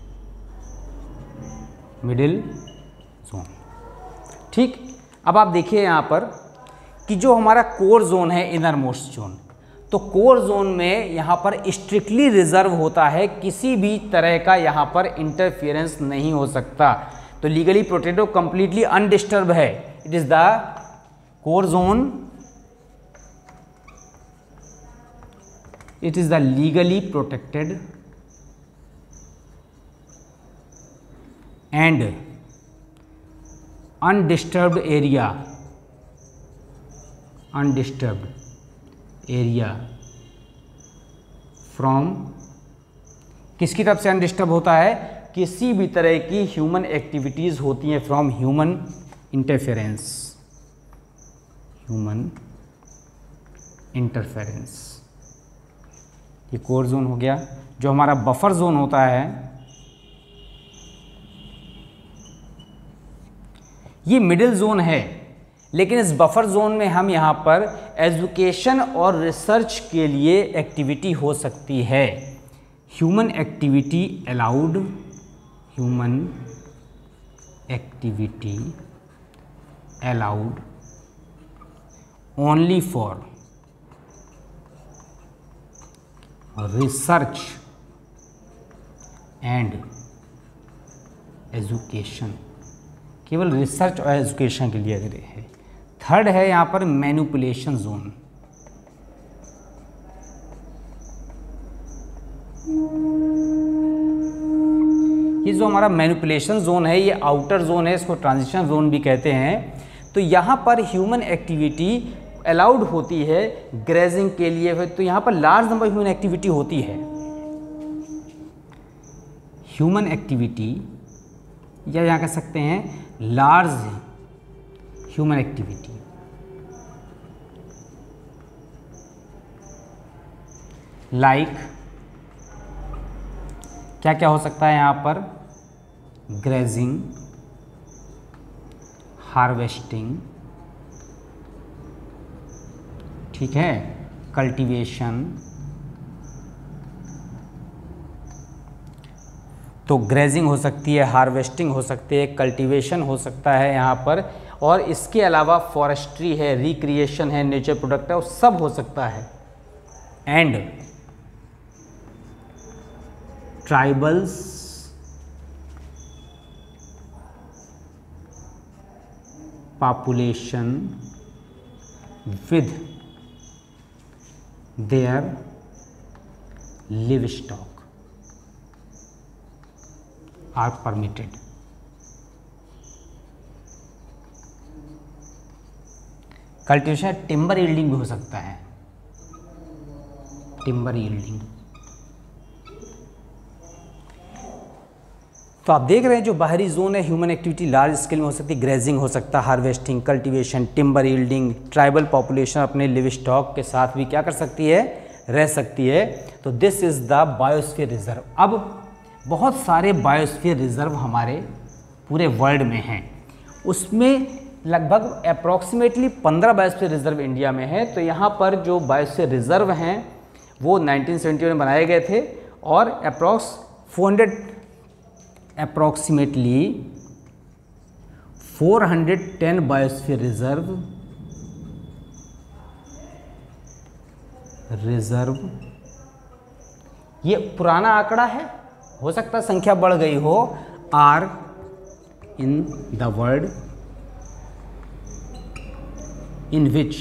मिडिल जोन। ठीक, अब आप देखिए यहाँ पर कि जो हमारा कोर जोन है, इनर मोस्ट जोन, तो कोर जोन में यहाँ पर स्ट्रिक्टली रिजर्व होता है, किसी भी तरह का यहाँ पर इंटरफियरेंस नहीं हो सकता, तो लीगली प्रोटेक्टेड, कंप्लीटली अनडिस्टर्ब है। It is the core zone it is the legally protected and undisturbed area undisturbed area from, किसकी तरफ से अनडिस्टर्ब होता है? किसी भी तरह की ह्यूमन एक्टिविटीज होती हैं, from human interference human interference ये कोर जोन हो गया। जो हमारा बफर जोन होता है ये मिडिल जोन है, लेकिन इस बफर जोन में हम यहाँ पर एजुकेशन और रिसर्च के लिए एक्टिविटी हो सकती है। Human activity allowed human activity allowed only for research and education, केवल रिसर्च और एजुकेशन के लिए अगर है। थर्ड है यहाँ पर मैनिपुलेशन जोन। ये जो हमारा मैनिपुलेशन जोन है ये आउटर जोन है, इसको ट्रांजिशन जोन भी कहते हैं। तो यहाँ पर ह्यूमन एक्टिविटी अलाउड होती है ग्रेजिंग के लिए, तो यहाँ पर लार्ज नंबर ह्यूमन एक्टिविटी होती है। ह्यूमन एक्टिविटी या यहाँ कह सकते हैं लार्ज ह्यूमन एक्टिविटी, लाइक क्या क्या हो सकता है यहाँ पर? ग्रेजिंग, हार्वेस्टिंग, ठीक है, कल्टीवेशन। तो ग्रेजिंग हो सकती है, हार्वेस्टिंग हो सकती है, कल्टीवेशन हो सकता है यहाँ पर, और इसके अलावा फॉरेस्ट्री है, रिक्रिएशन है, नेचर प्रोडक्ट है, वो सब हो सकता है। And tribals population with their livestock are permitted. Cultivation timber yielding भी हो सकता है, टिम्बर यील्डिंग। तो आप देख रहे हैं जो बाहरी जोन है ह्यूमन एक्टिविटी लार्ज स्केल में हो सकती है, ग्रेजिंग हो सकता है, harvesting, cultivation, timber yielding, tribal population अपने लिव स्टॉक के साथ भी क्या कर सकती है, रह सकती है। तो this is the biosphere reserve. अब बहुत सारे बायोस्फीयर रिजर्व हमारे पूरे वर्ल्ड में हैं, उसमें लगभग अप्रॉक्सीमेटली पंद्रह बायोस्फीयर रिजर्व इंडिया में है। तो यहाँ पर जो बायोस्फीयर रिजर्व हैं वो नाइनटीन सेवेंटी में बनाए गए थे, और approx four hundred approximately four hundred ten biosphere reserve reserve ये पुराना आंकड़ा है, हो सकता है संख्या बढ़ गई हो, are in the world in which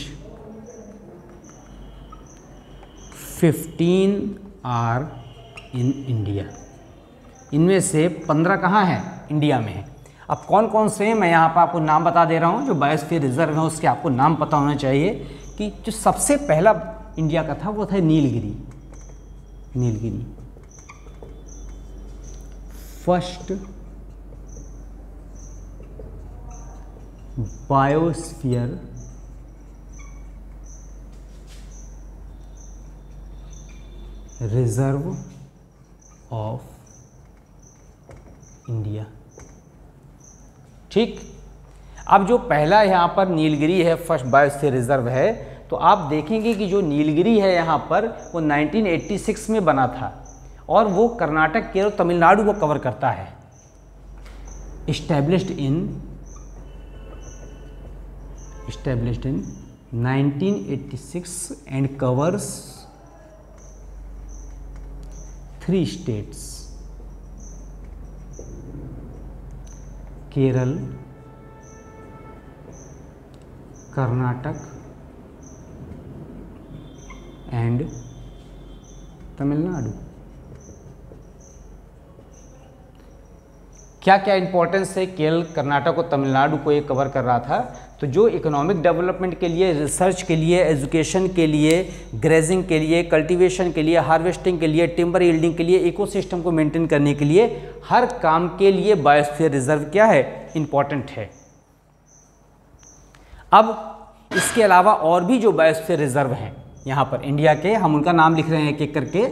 fifteen are in India. इनमें से पंद्रह कहाँ है, इंडिया में है। अब कौन कौन से मैं यहाँ पर आपको नाम बता दे रहा हूँ, जो बायोस्फीयर रिजर्व है उसके आपको नाम पता होना चाहिए। कि जो सबसे पहला इंडिया का था वो था Nilgiri, Nilgiri first biosphere reserve of India. ठीक, अब जो पहला यहाँ पर नीलगिरी है, फर्स्ट बायोस्फीयर रिजर्व है, तो आप देखेंगे कि जो नीलगिरी है यहाँ पर वो नाइनटीन एटी सिक्स में बना था, और वो कर्नाटक, केरल, तमिलनाडु को कवर करता है। Established in established in nineteen eighty six and covers three states, Kerala, Karnataka and Tamil Nadu. क्या क्या इंपॉर्टेंस है केरल, कर्नाटक और तमिलनाडु को ये कवर कर रहा था। तो जो इकोनॉमिक डेवलपमेंट के लिए, रिसर्च के लिए, एजुकेशन के लिए, ग्रेजिंग के लिए, कल्टीवेशन के लिए, हार्वेस्टिंग के लिए, टिम्बर यील्डिंग के लिए, इकोसिस्टम को मेंटेन करने के लिए, हर काम के लिए बायोस्फीयर रिजर्व क्या है, इंपॉर्टेंट है। अब इसके अलावा और भी जो बायोस्फीयर रिजर्व हैं यहाँ पर इंडिया के, हम उनका नाम लिख रहे हैं एक एक करके।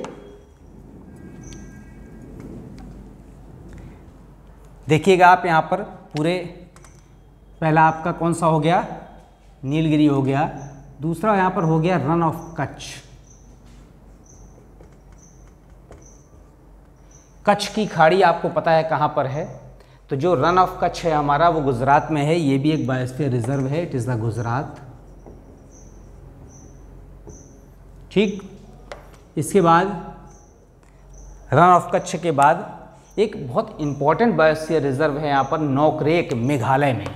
देखिएगा आप यहाँ पर पूरे, पहला आपका कौन सा हो गया, नीलगिरी हो गया, दूसरा यहाँ पर हो गया रन ऑफ कच्छ। कच्छ की खाड़ी आपको पता है कहाँ पर है, तो जो रन ऑफ कच्छ है हमारा वो गुजरात में है, ये भी एक बायोस्फीयर रिजर्व है, इट इज़ द गुजरात। ठीक, इसके बाद रन ऑफ कच्छ के बाद एक बहुत इंपॉर्टेंट बायोस्फीयर रिजर्व है यहाँ पर नोकरेक, मेघालय में।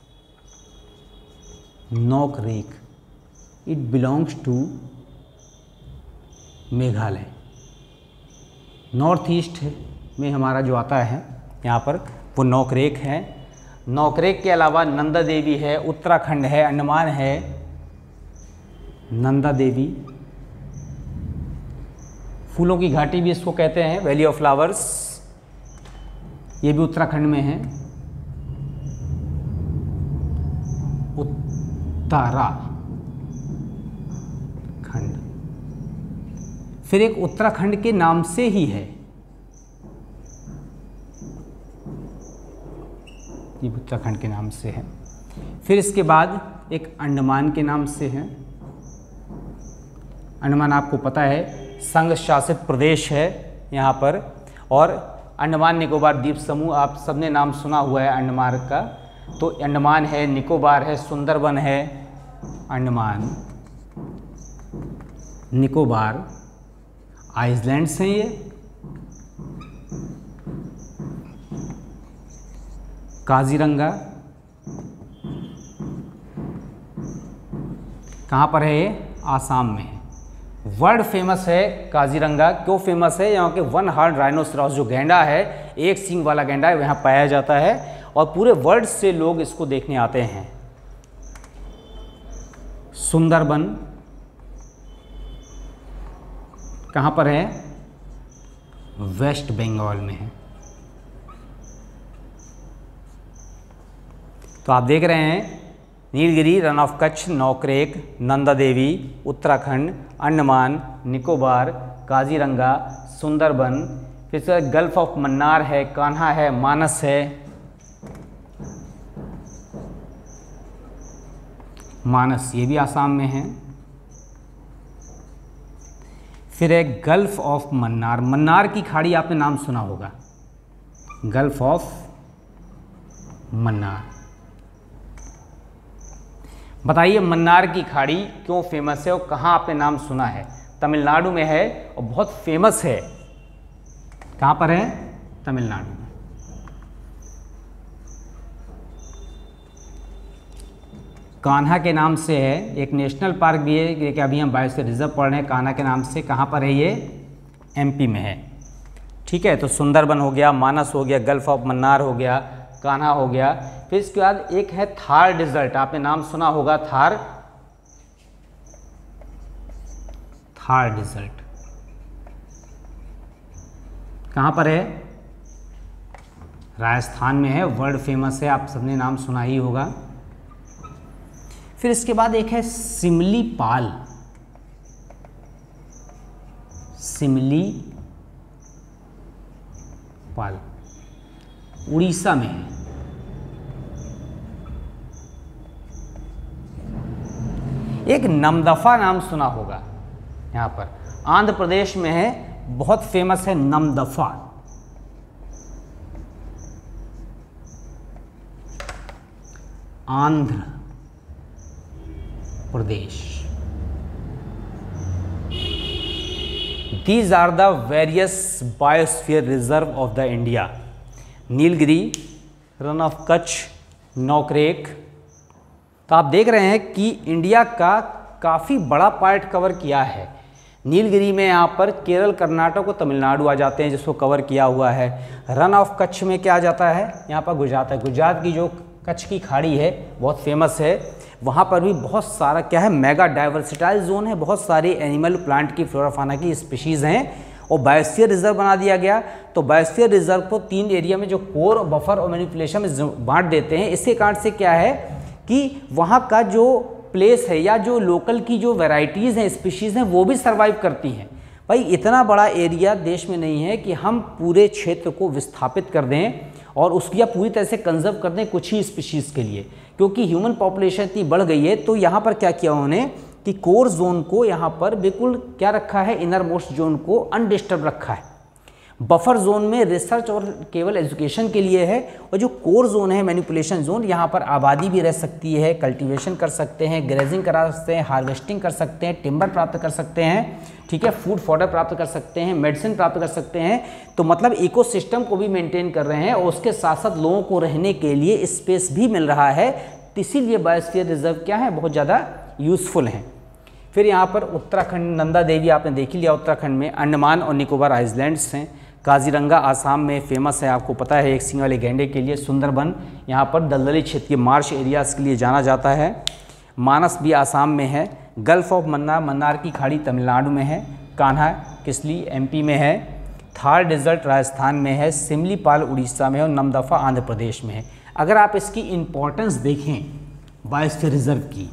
Nokrek, it belongs to Meghalaya, north east में हमारा जो आता है यहाँ पर वो नोकरेक है। नोकरेक के अलावा नंदा देवी है, उत्तराखंड है, अंडमान है, नंदा देवी। फूलों की घाटी भी इसको कहते हैं, वैली ऑफ फ्लावर्स, ये भी उत्तराखंड में है। उत्तराखंड, फिर एक उत्तराखंड के नाम से ही है, ये उत्तराखंड के नाम से है। फिर इसके बाद एक अंडमान के नाम से है। अंडमान आपको पता है संघ शासित प्रदेश है यहाँ पर, और अंडमान निकोबार द्वीप समूह आप सबने नाम सुना हुआ है अंडमान का, तो अंडमान है, निकोबार है, सुंदरबन है, अंडमान निकोबार आइसलैंड्स हैं ये। काजीरंगा कहाँ पर है ये, आसाम में है। वर्ल्ड फेमस है काजीरंगा, क्यों फेमस है, यहाँ के वन हार्न राइनोसरॉस जो गैंडा है, एक सींग वाला गैंडा है, यहाँ पाया जाता है और पूरे वर्ल्ड से लोग इसको देखने आते हैं। सुंदरबन कहाँ पर है, वेस्ट बंगाल में है। तो आप देख रहे हैं नीलगिरी, रन ऑफ कच्छ, नोकरेक, नंदा देवी, उत्तराखंड, अंडमान निकोबार, काजीरंगा, सुंदरबन, फिर से गल्फ ऑफ मन्नार है, कान्हा है, मानस है, मानस ये भी आसाम में है। फिर है गल्फ ऑफ मन्नार, मन्नार की खाड़ी आपने नाम सुना होगा, गल्फ ऑफ मन्नार। बताइए मन्नार की खाड़ी क्यों फेमस है और कहाँ आपने नाम सुना है, तमिलनाडु में है और बहुत फेमस है। कहाँ पर है, तमिलनाडु में। कान्हा के नाम से है, एक नेशनल पार्क भी है, कि अभी हम बायोस्फीयर रिजर्व पढ़ रहे हैं, कान्हा के नाम से। कहाँ पर है ये, एमपी में है। ठीक है, तो सुंदरबन हो गया, मानस हो गया, गल्फ ऑफ मन्नार हो गया, कान्हा हो गया। फिर इसके बाद एक है थार डेजर्ट, आपने नाम सुना होगा, थार थार डेजर्ट कहाँ पर है, राजस्थान में है, वर्ल्ड फेमस है, आप सबने नाम सुना ही होगा। फिर इसके बाद एक है सिमलीपाल, सिमलीपाल उड़ीसा में है। एक नमदफा नाम सुना होगा, यहाँ पर आंध्र प्रदेश में है, बहुत फेमस है Namdapha. Andhra Pradesh. These are the various biosphere reserve of the India. Nilgiri, Rann of Kutch, Nokrek. तो आप देख रहे हैं कि इंडिया का काफ़ी बड़ा पार्ट कवर किया है। नीलगिरी में यहाँ पर केरल, कर्नाटक और तमिलनाडु आ जाते हैं, जिसको कवर किया हुआ है। रन ऑफ कच्छ में क्या आ जाता है, यहाँ पर गुजरात है। गुजरात की जो कच्छ की खाड़ी है बहुत फेमस है, वहाँ पर भी बहुत सारा क्या है, मेगा डाइवर्सिटाइल जोन है, बहुत सारी एनिमल प्लांट की फ्लोरा फाना की स्पीशीज़ हैं और बायोस्फीयर रिजर्व बना दिया गया। तो बायोस्फीयर रिजर्व को तीन एरिया में जो कोर, बफर और मैनिपुलेशन में बांट देते हैं। इसके कारण से क्या है कि वहाँ का जो प्लेस है या जो लोकल की जो वैरायटीज़ हैं, स्पीशीज़ हैं, वो भी सर्वाइव करती हैं। भाई इतना बड़ा एरिया देश में नहीं है कि हम पूरे क्षेत्र को विस्थापित कर दें और उसकी या पूरी तरह से कंजर्व कर दें कुछ ही स्पीशीज़ के लिए, क्योंकि ह्यूमन पॉपुलेशन इतनी बढ़ गई है। तो यहाँ पर क्या किया उन्होंने कि कोर जोन को यहाँ पर बिल्कुल क्या रखा है, इनर मोस्ट जोन को अनडिस्टर्ब रखा है। बफर जोन में रिसर्च और केवल एजुकेशन के लिए है, और जो कोर जोन है, मैनिपुलेशन जोन, यहाँ पर आबादी भी रह सकती है, कल्टीवेशन कर सकते हैं, ग्रेजिंग करा सकते हैं, हार्वेस्टिंग कर सकते हैं, टिम्बर प्राप्त कर सकते हैं, ठीक है, फूड फॉडर प्राप्त कर सकते हैं, मेडिसिन प्राप्त कर सकते हैं। तो मतलब इकोसिस्टम को भी मेंटेन कर रहे हैं और उसके साथ साथ लोगों को रहने के लिए स्पेस भी मिल रहा है। इसीलिए बायोस्फीयर रिजर्व क्या है, बहुत ज़्यादा यूज़फुल हैं। फिर यहाँ पर उत्तराखंड, नंदा देवी आपने देख लिया उत्तराखंड में, अंडमान और निकोबार आइलैंड्स हैं। काजीरंगा आसाम में फेमस है, आपको पता है, एक सींग वाले गैंडे के लिए। सुंदरबन यहाँ पर दलदली क्षेत्र के मार्श एरियाज़ के लिए जाना जाता है। मानस भी आसाम में है। गल्फ ऑफ मन्नार, मन्नार की खाड़ी तमिलनाडु में है। कान्हा किसली एमपी में है। थार डेजर्ट राजस्थान में है। सिमलीपाल उड़ीसा में है और नमदफा आंध्र प्रदेश में है। अगर आप इसकी इम्पोर्टेंस देखें बायोस्फीयर रिजर्व की,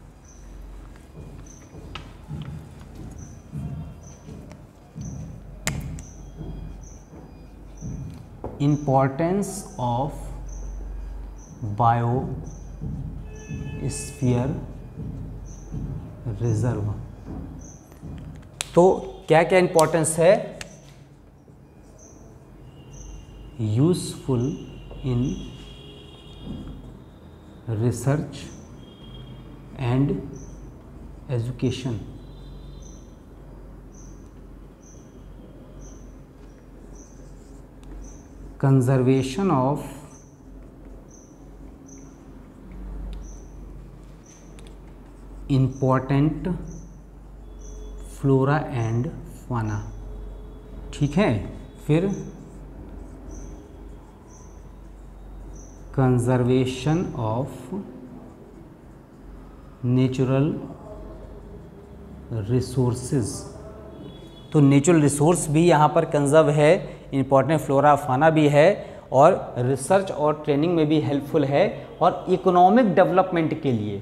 इम्पोर्टेंस ऑफ बायोस्फीयर रिजर्व, तो क्या क्या इम्पोर्टेंस है, useful in research and education, conservation of important flora and fauna, ठीक है। फिर कंजर्वेशन ऑफ नेचुरल रिसोर्सेज, तो नेचुरल रिसोर्स भी यहाँ पर कंजर्व है, इम्पॉर्टेंट फ्लोरा फाना भी है और रिसर्च और ट्रेनिंग में भी हेल्पफुल है और इकोनॉमिक डेवलपमेंट के लिए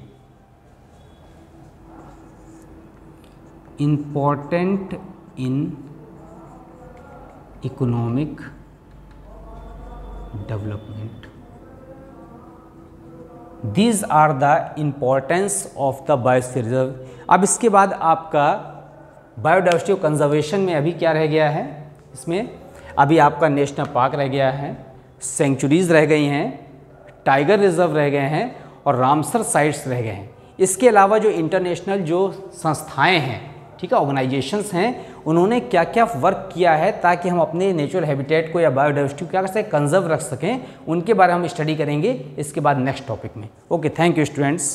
important in economic development. These are the importance of the biosphere reserve. अब इसके बाद आपका बायोडाइवर्सिटी कंजर्वेशन में अभी क्या रह गया है, इसमें अभी आपका नेशनल पार्क रह गया है, सेंचुरीज रह गई हैं, टाइगर रिजर्व रह गए हैं और रामसर साइट्स रह गए हैं। इसके अलावा जो इंटरनेशनल जो संस्थाएं हैं, ठीक है, ऑर्गेनाइजेशंस हैं, उन्होंने क्या क्या वर्क किया है ताकि हम अपने नेचुरल हैबिटेट को या बायोडाइवर्सिटी को क्या कर सकें, कंजर्व रख सकें, उनके बारे में हम स्टडी करेंगे इसके बाद नेक्स्ट टॉपिक में। Okay, thank you students.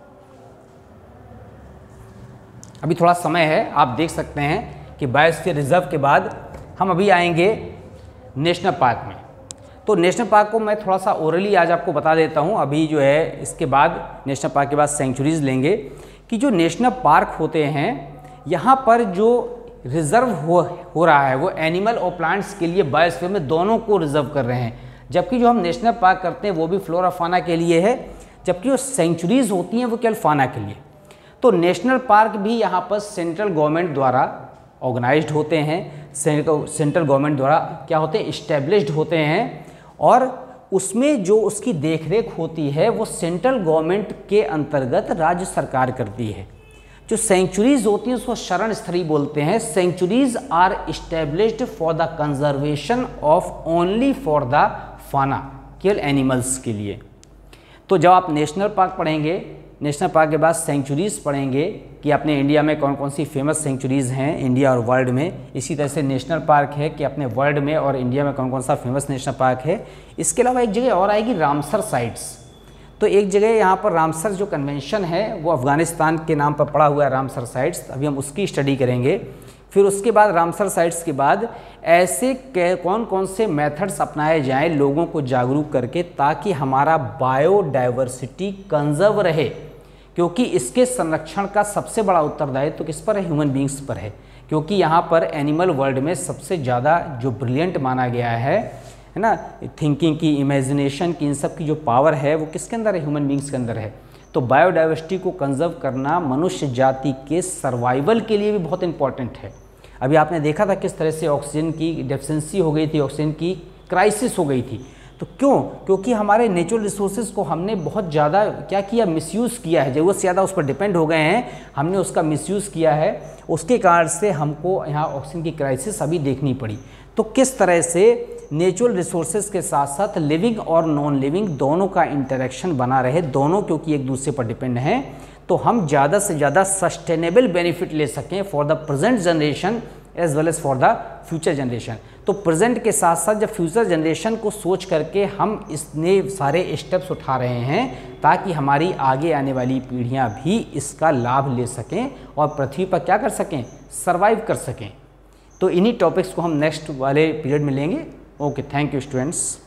अभी थोड़ा समय है, आप देख सकते हैं कि बायोस्फीयर रिजर्व के बाद हम अभी आएंगे नेशनल पार्क में। तो नेशनल पार्क को मैं थोड़ा सा ओरली आज आपको बता देता हूँ। अभी जो है इसके बाद नेशनल पार्क के बाद सेंचुरीज लेंगे कि जो नेशनल पार्क होते हैं यहाँ पर जो रिज़र्व हो हो रहा है वो एनिमल और प्लांट्स के लिए बायोस्फीयर में दोनों को रिज़र्व कर रहे हैं, जबकि जो हम नेशनल पार्क करते हैं वो भी फ्लोरा फाना के लिए है, जबकि जो सेंचुरीज होती हैं वो केवल फाना के लिए। तो नेशनल पार्क भी यहाँ पर सेंट्रल गवर्नमेंट द्वारा ऑर्गेनाइज्ड होते हैं, सेंट्रल गवर्नमेंट द्वारा क्या होते हैं, इस्टेब्लिश्ड होते हैं, और उसमें जो उसकी देखरेख होती है वो सेंट्रल गवर्नमेंट के अंतर्गत राज्य सरकार करती है। जो सेंचुरीज होती हैं उसको शरण स्थली बोलते हैं। Sanctuaries are established for the conservation of only for the fauna, केवल एनिमल्स के लिए। तो जब आप नेशनल पार्क पढ़ेंगे, नेशनल पार्क के बाद सेंचुरीज पढ़ेंगे कि अपने इंडिया में कौन कौन सी फेमस सेंचुरीज हैं इंडिया और वर्ल्ड में। इसी तरह से नेशनल पार्क है कि अपने वर्ल्ड में और इंडिया में कौन कौन सा फेमस नेशनल पार्क है। इसके अलावा एक जगह और आएगी रामसर साइट्स। तो एक जगह यहाँ पर रामसर जो कन्वेंशन है वो अफ़गानिस्तान के नाम पर पड़ा हुआ है, रामसर साइट्स, अभी हम उसकी स्टडी करेंगे। फिर उसके बाद रामसर साइट्स के बाद ऐसे कौन कौन से मेथड्स अपनाए जाएं लोगों को जागरूक करके, ताकि हमारा बायोडाइवर्सिटी कंजर्व रहे, क्योंकि इसके संरक्षण का सबसे बड़ा उत्तरदायित्व तो किस पर है? ह्यूमन बींग्स पर है, क्योंकि यहाँ पर एनिमल वर्ल्ड में सबसे ज़्यादा जो ब्रिलियंट माना गया है है ना, थिंकिंग की, इमेजिनेशन की, इन सब की जो पावर है वो किसके अंदर है? ह्यूमन बींग्स के अंदर है। तो बायोडाइवर्सिटी को कंजर्व करना मनुष्य जाति के सर्वाइवल के लिए भी बहुत इंपॉर्टेंट है। अभी आपने देखा था किस तरह से ऑक्सीजन की डेफिशिएंसी हो गई थी, ऑक्सीजन की क्राइसिस हो गई थी। तो क्यों? क्योंकि हमारे नेचुरल रिसोर्सेज को हमने बहुत ज़्यादा क्या किया? मिसयूज़ किया है, ज़रूरत से ज़्यादा उस पर डिपेंड हो गए हैं, हमने उसका मिसयूज़ किया है, उसके कारण से हमको यहाँ ऑक्सीजन की क्राइसिस अभी देखनी पड़ी। तो किस तरह से नेचुरल रिसोर्सेज के साथ साथ लिविंग और नॉन लिविंग दोनों का इंटरेक्शन बना रहे, दोनों क्योंकि एक दूसरे पर डिपेंड हैं, तो हम ज़्यादा से ज़्यादा सस्टेनेबल बेनिफिट ले सकें for the present generation as well as for the future generation. तो प्रेजेंट के साथ साथ जब फ्यूचर जनरेशन को सोच करके हम इसने सारे स्टेप्स उठा रहे हैं, ताकि हमारी आगे आने वाली पीढ़ियां भी इसका लाभ ले सकें और पृथ्वी पर क्या कर सकें? सर्वाइव कर सकें। तो इन्हीं टॉपिक्स को हम नेक्स्ट वाले पीरियड में लेंगे। Okay, thank you students.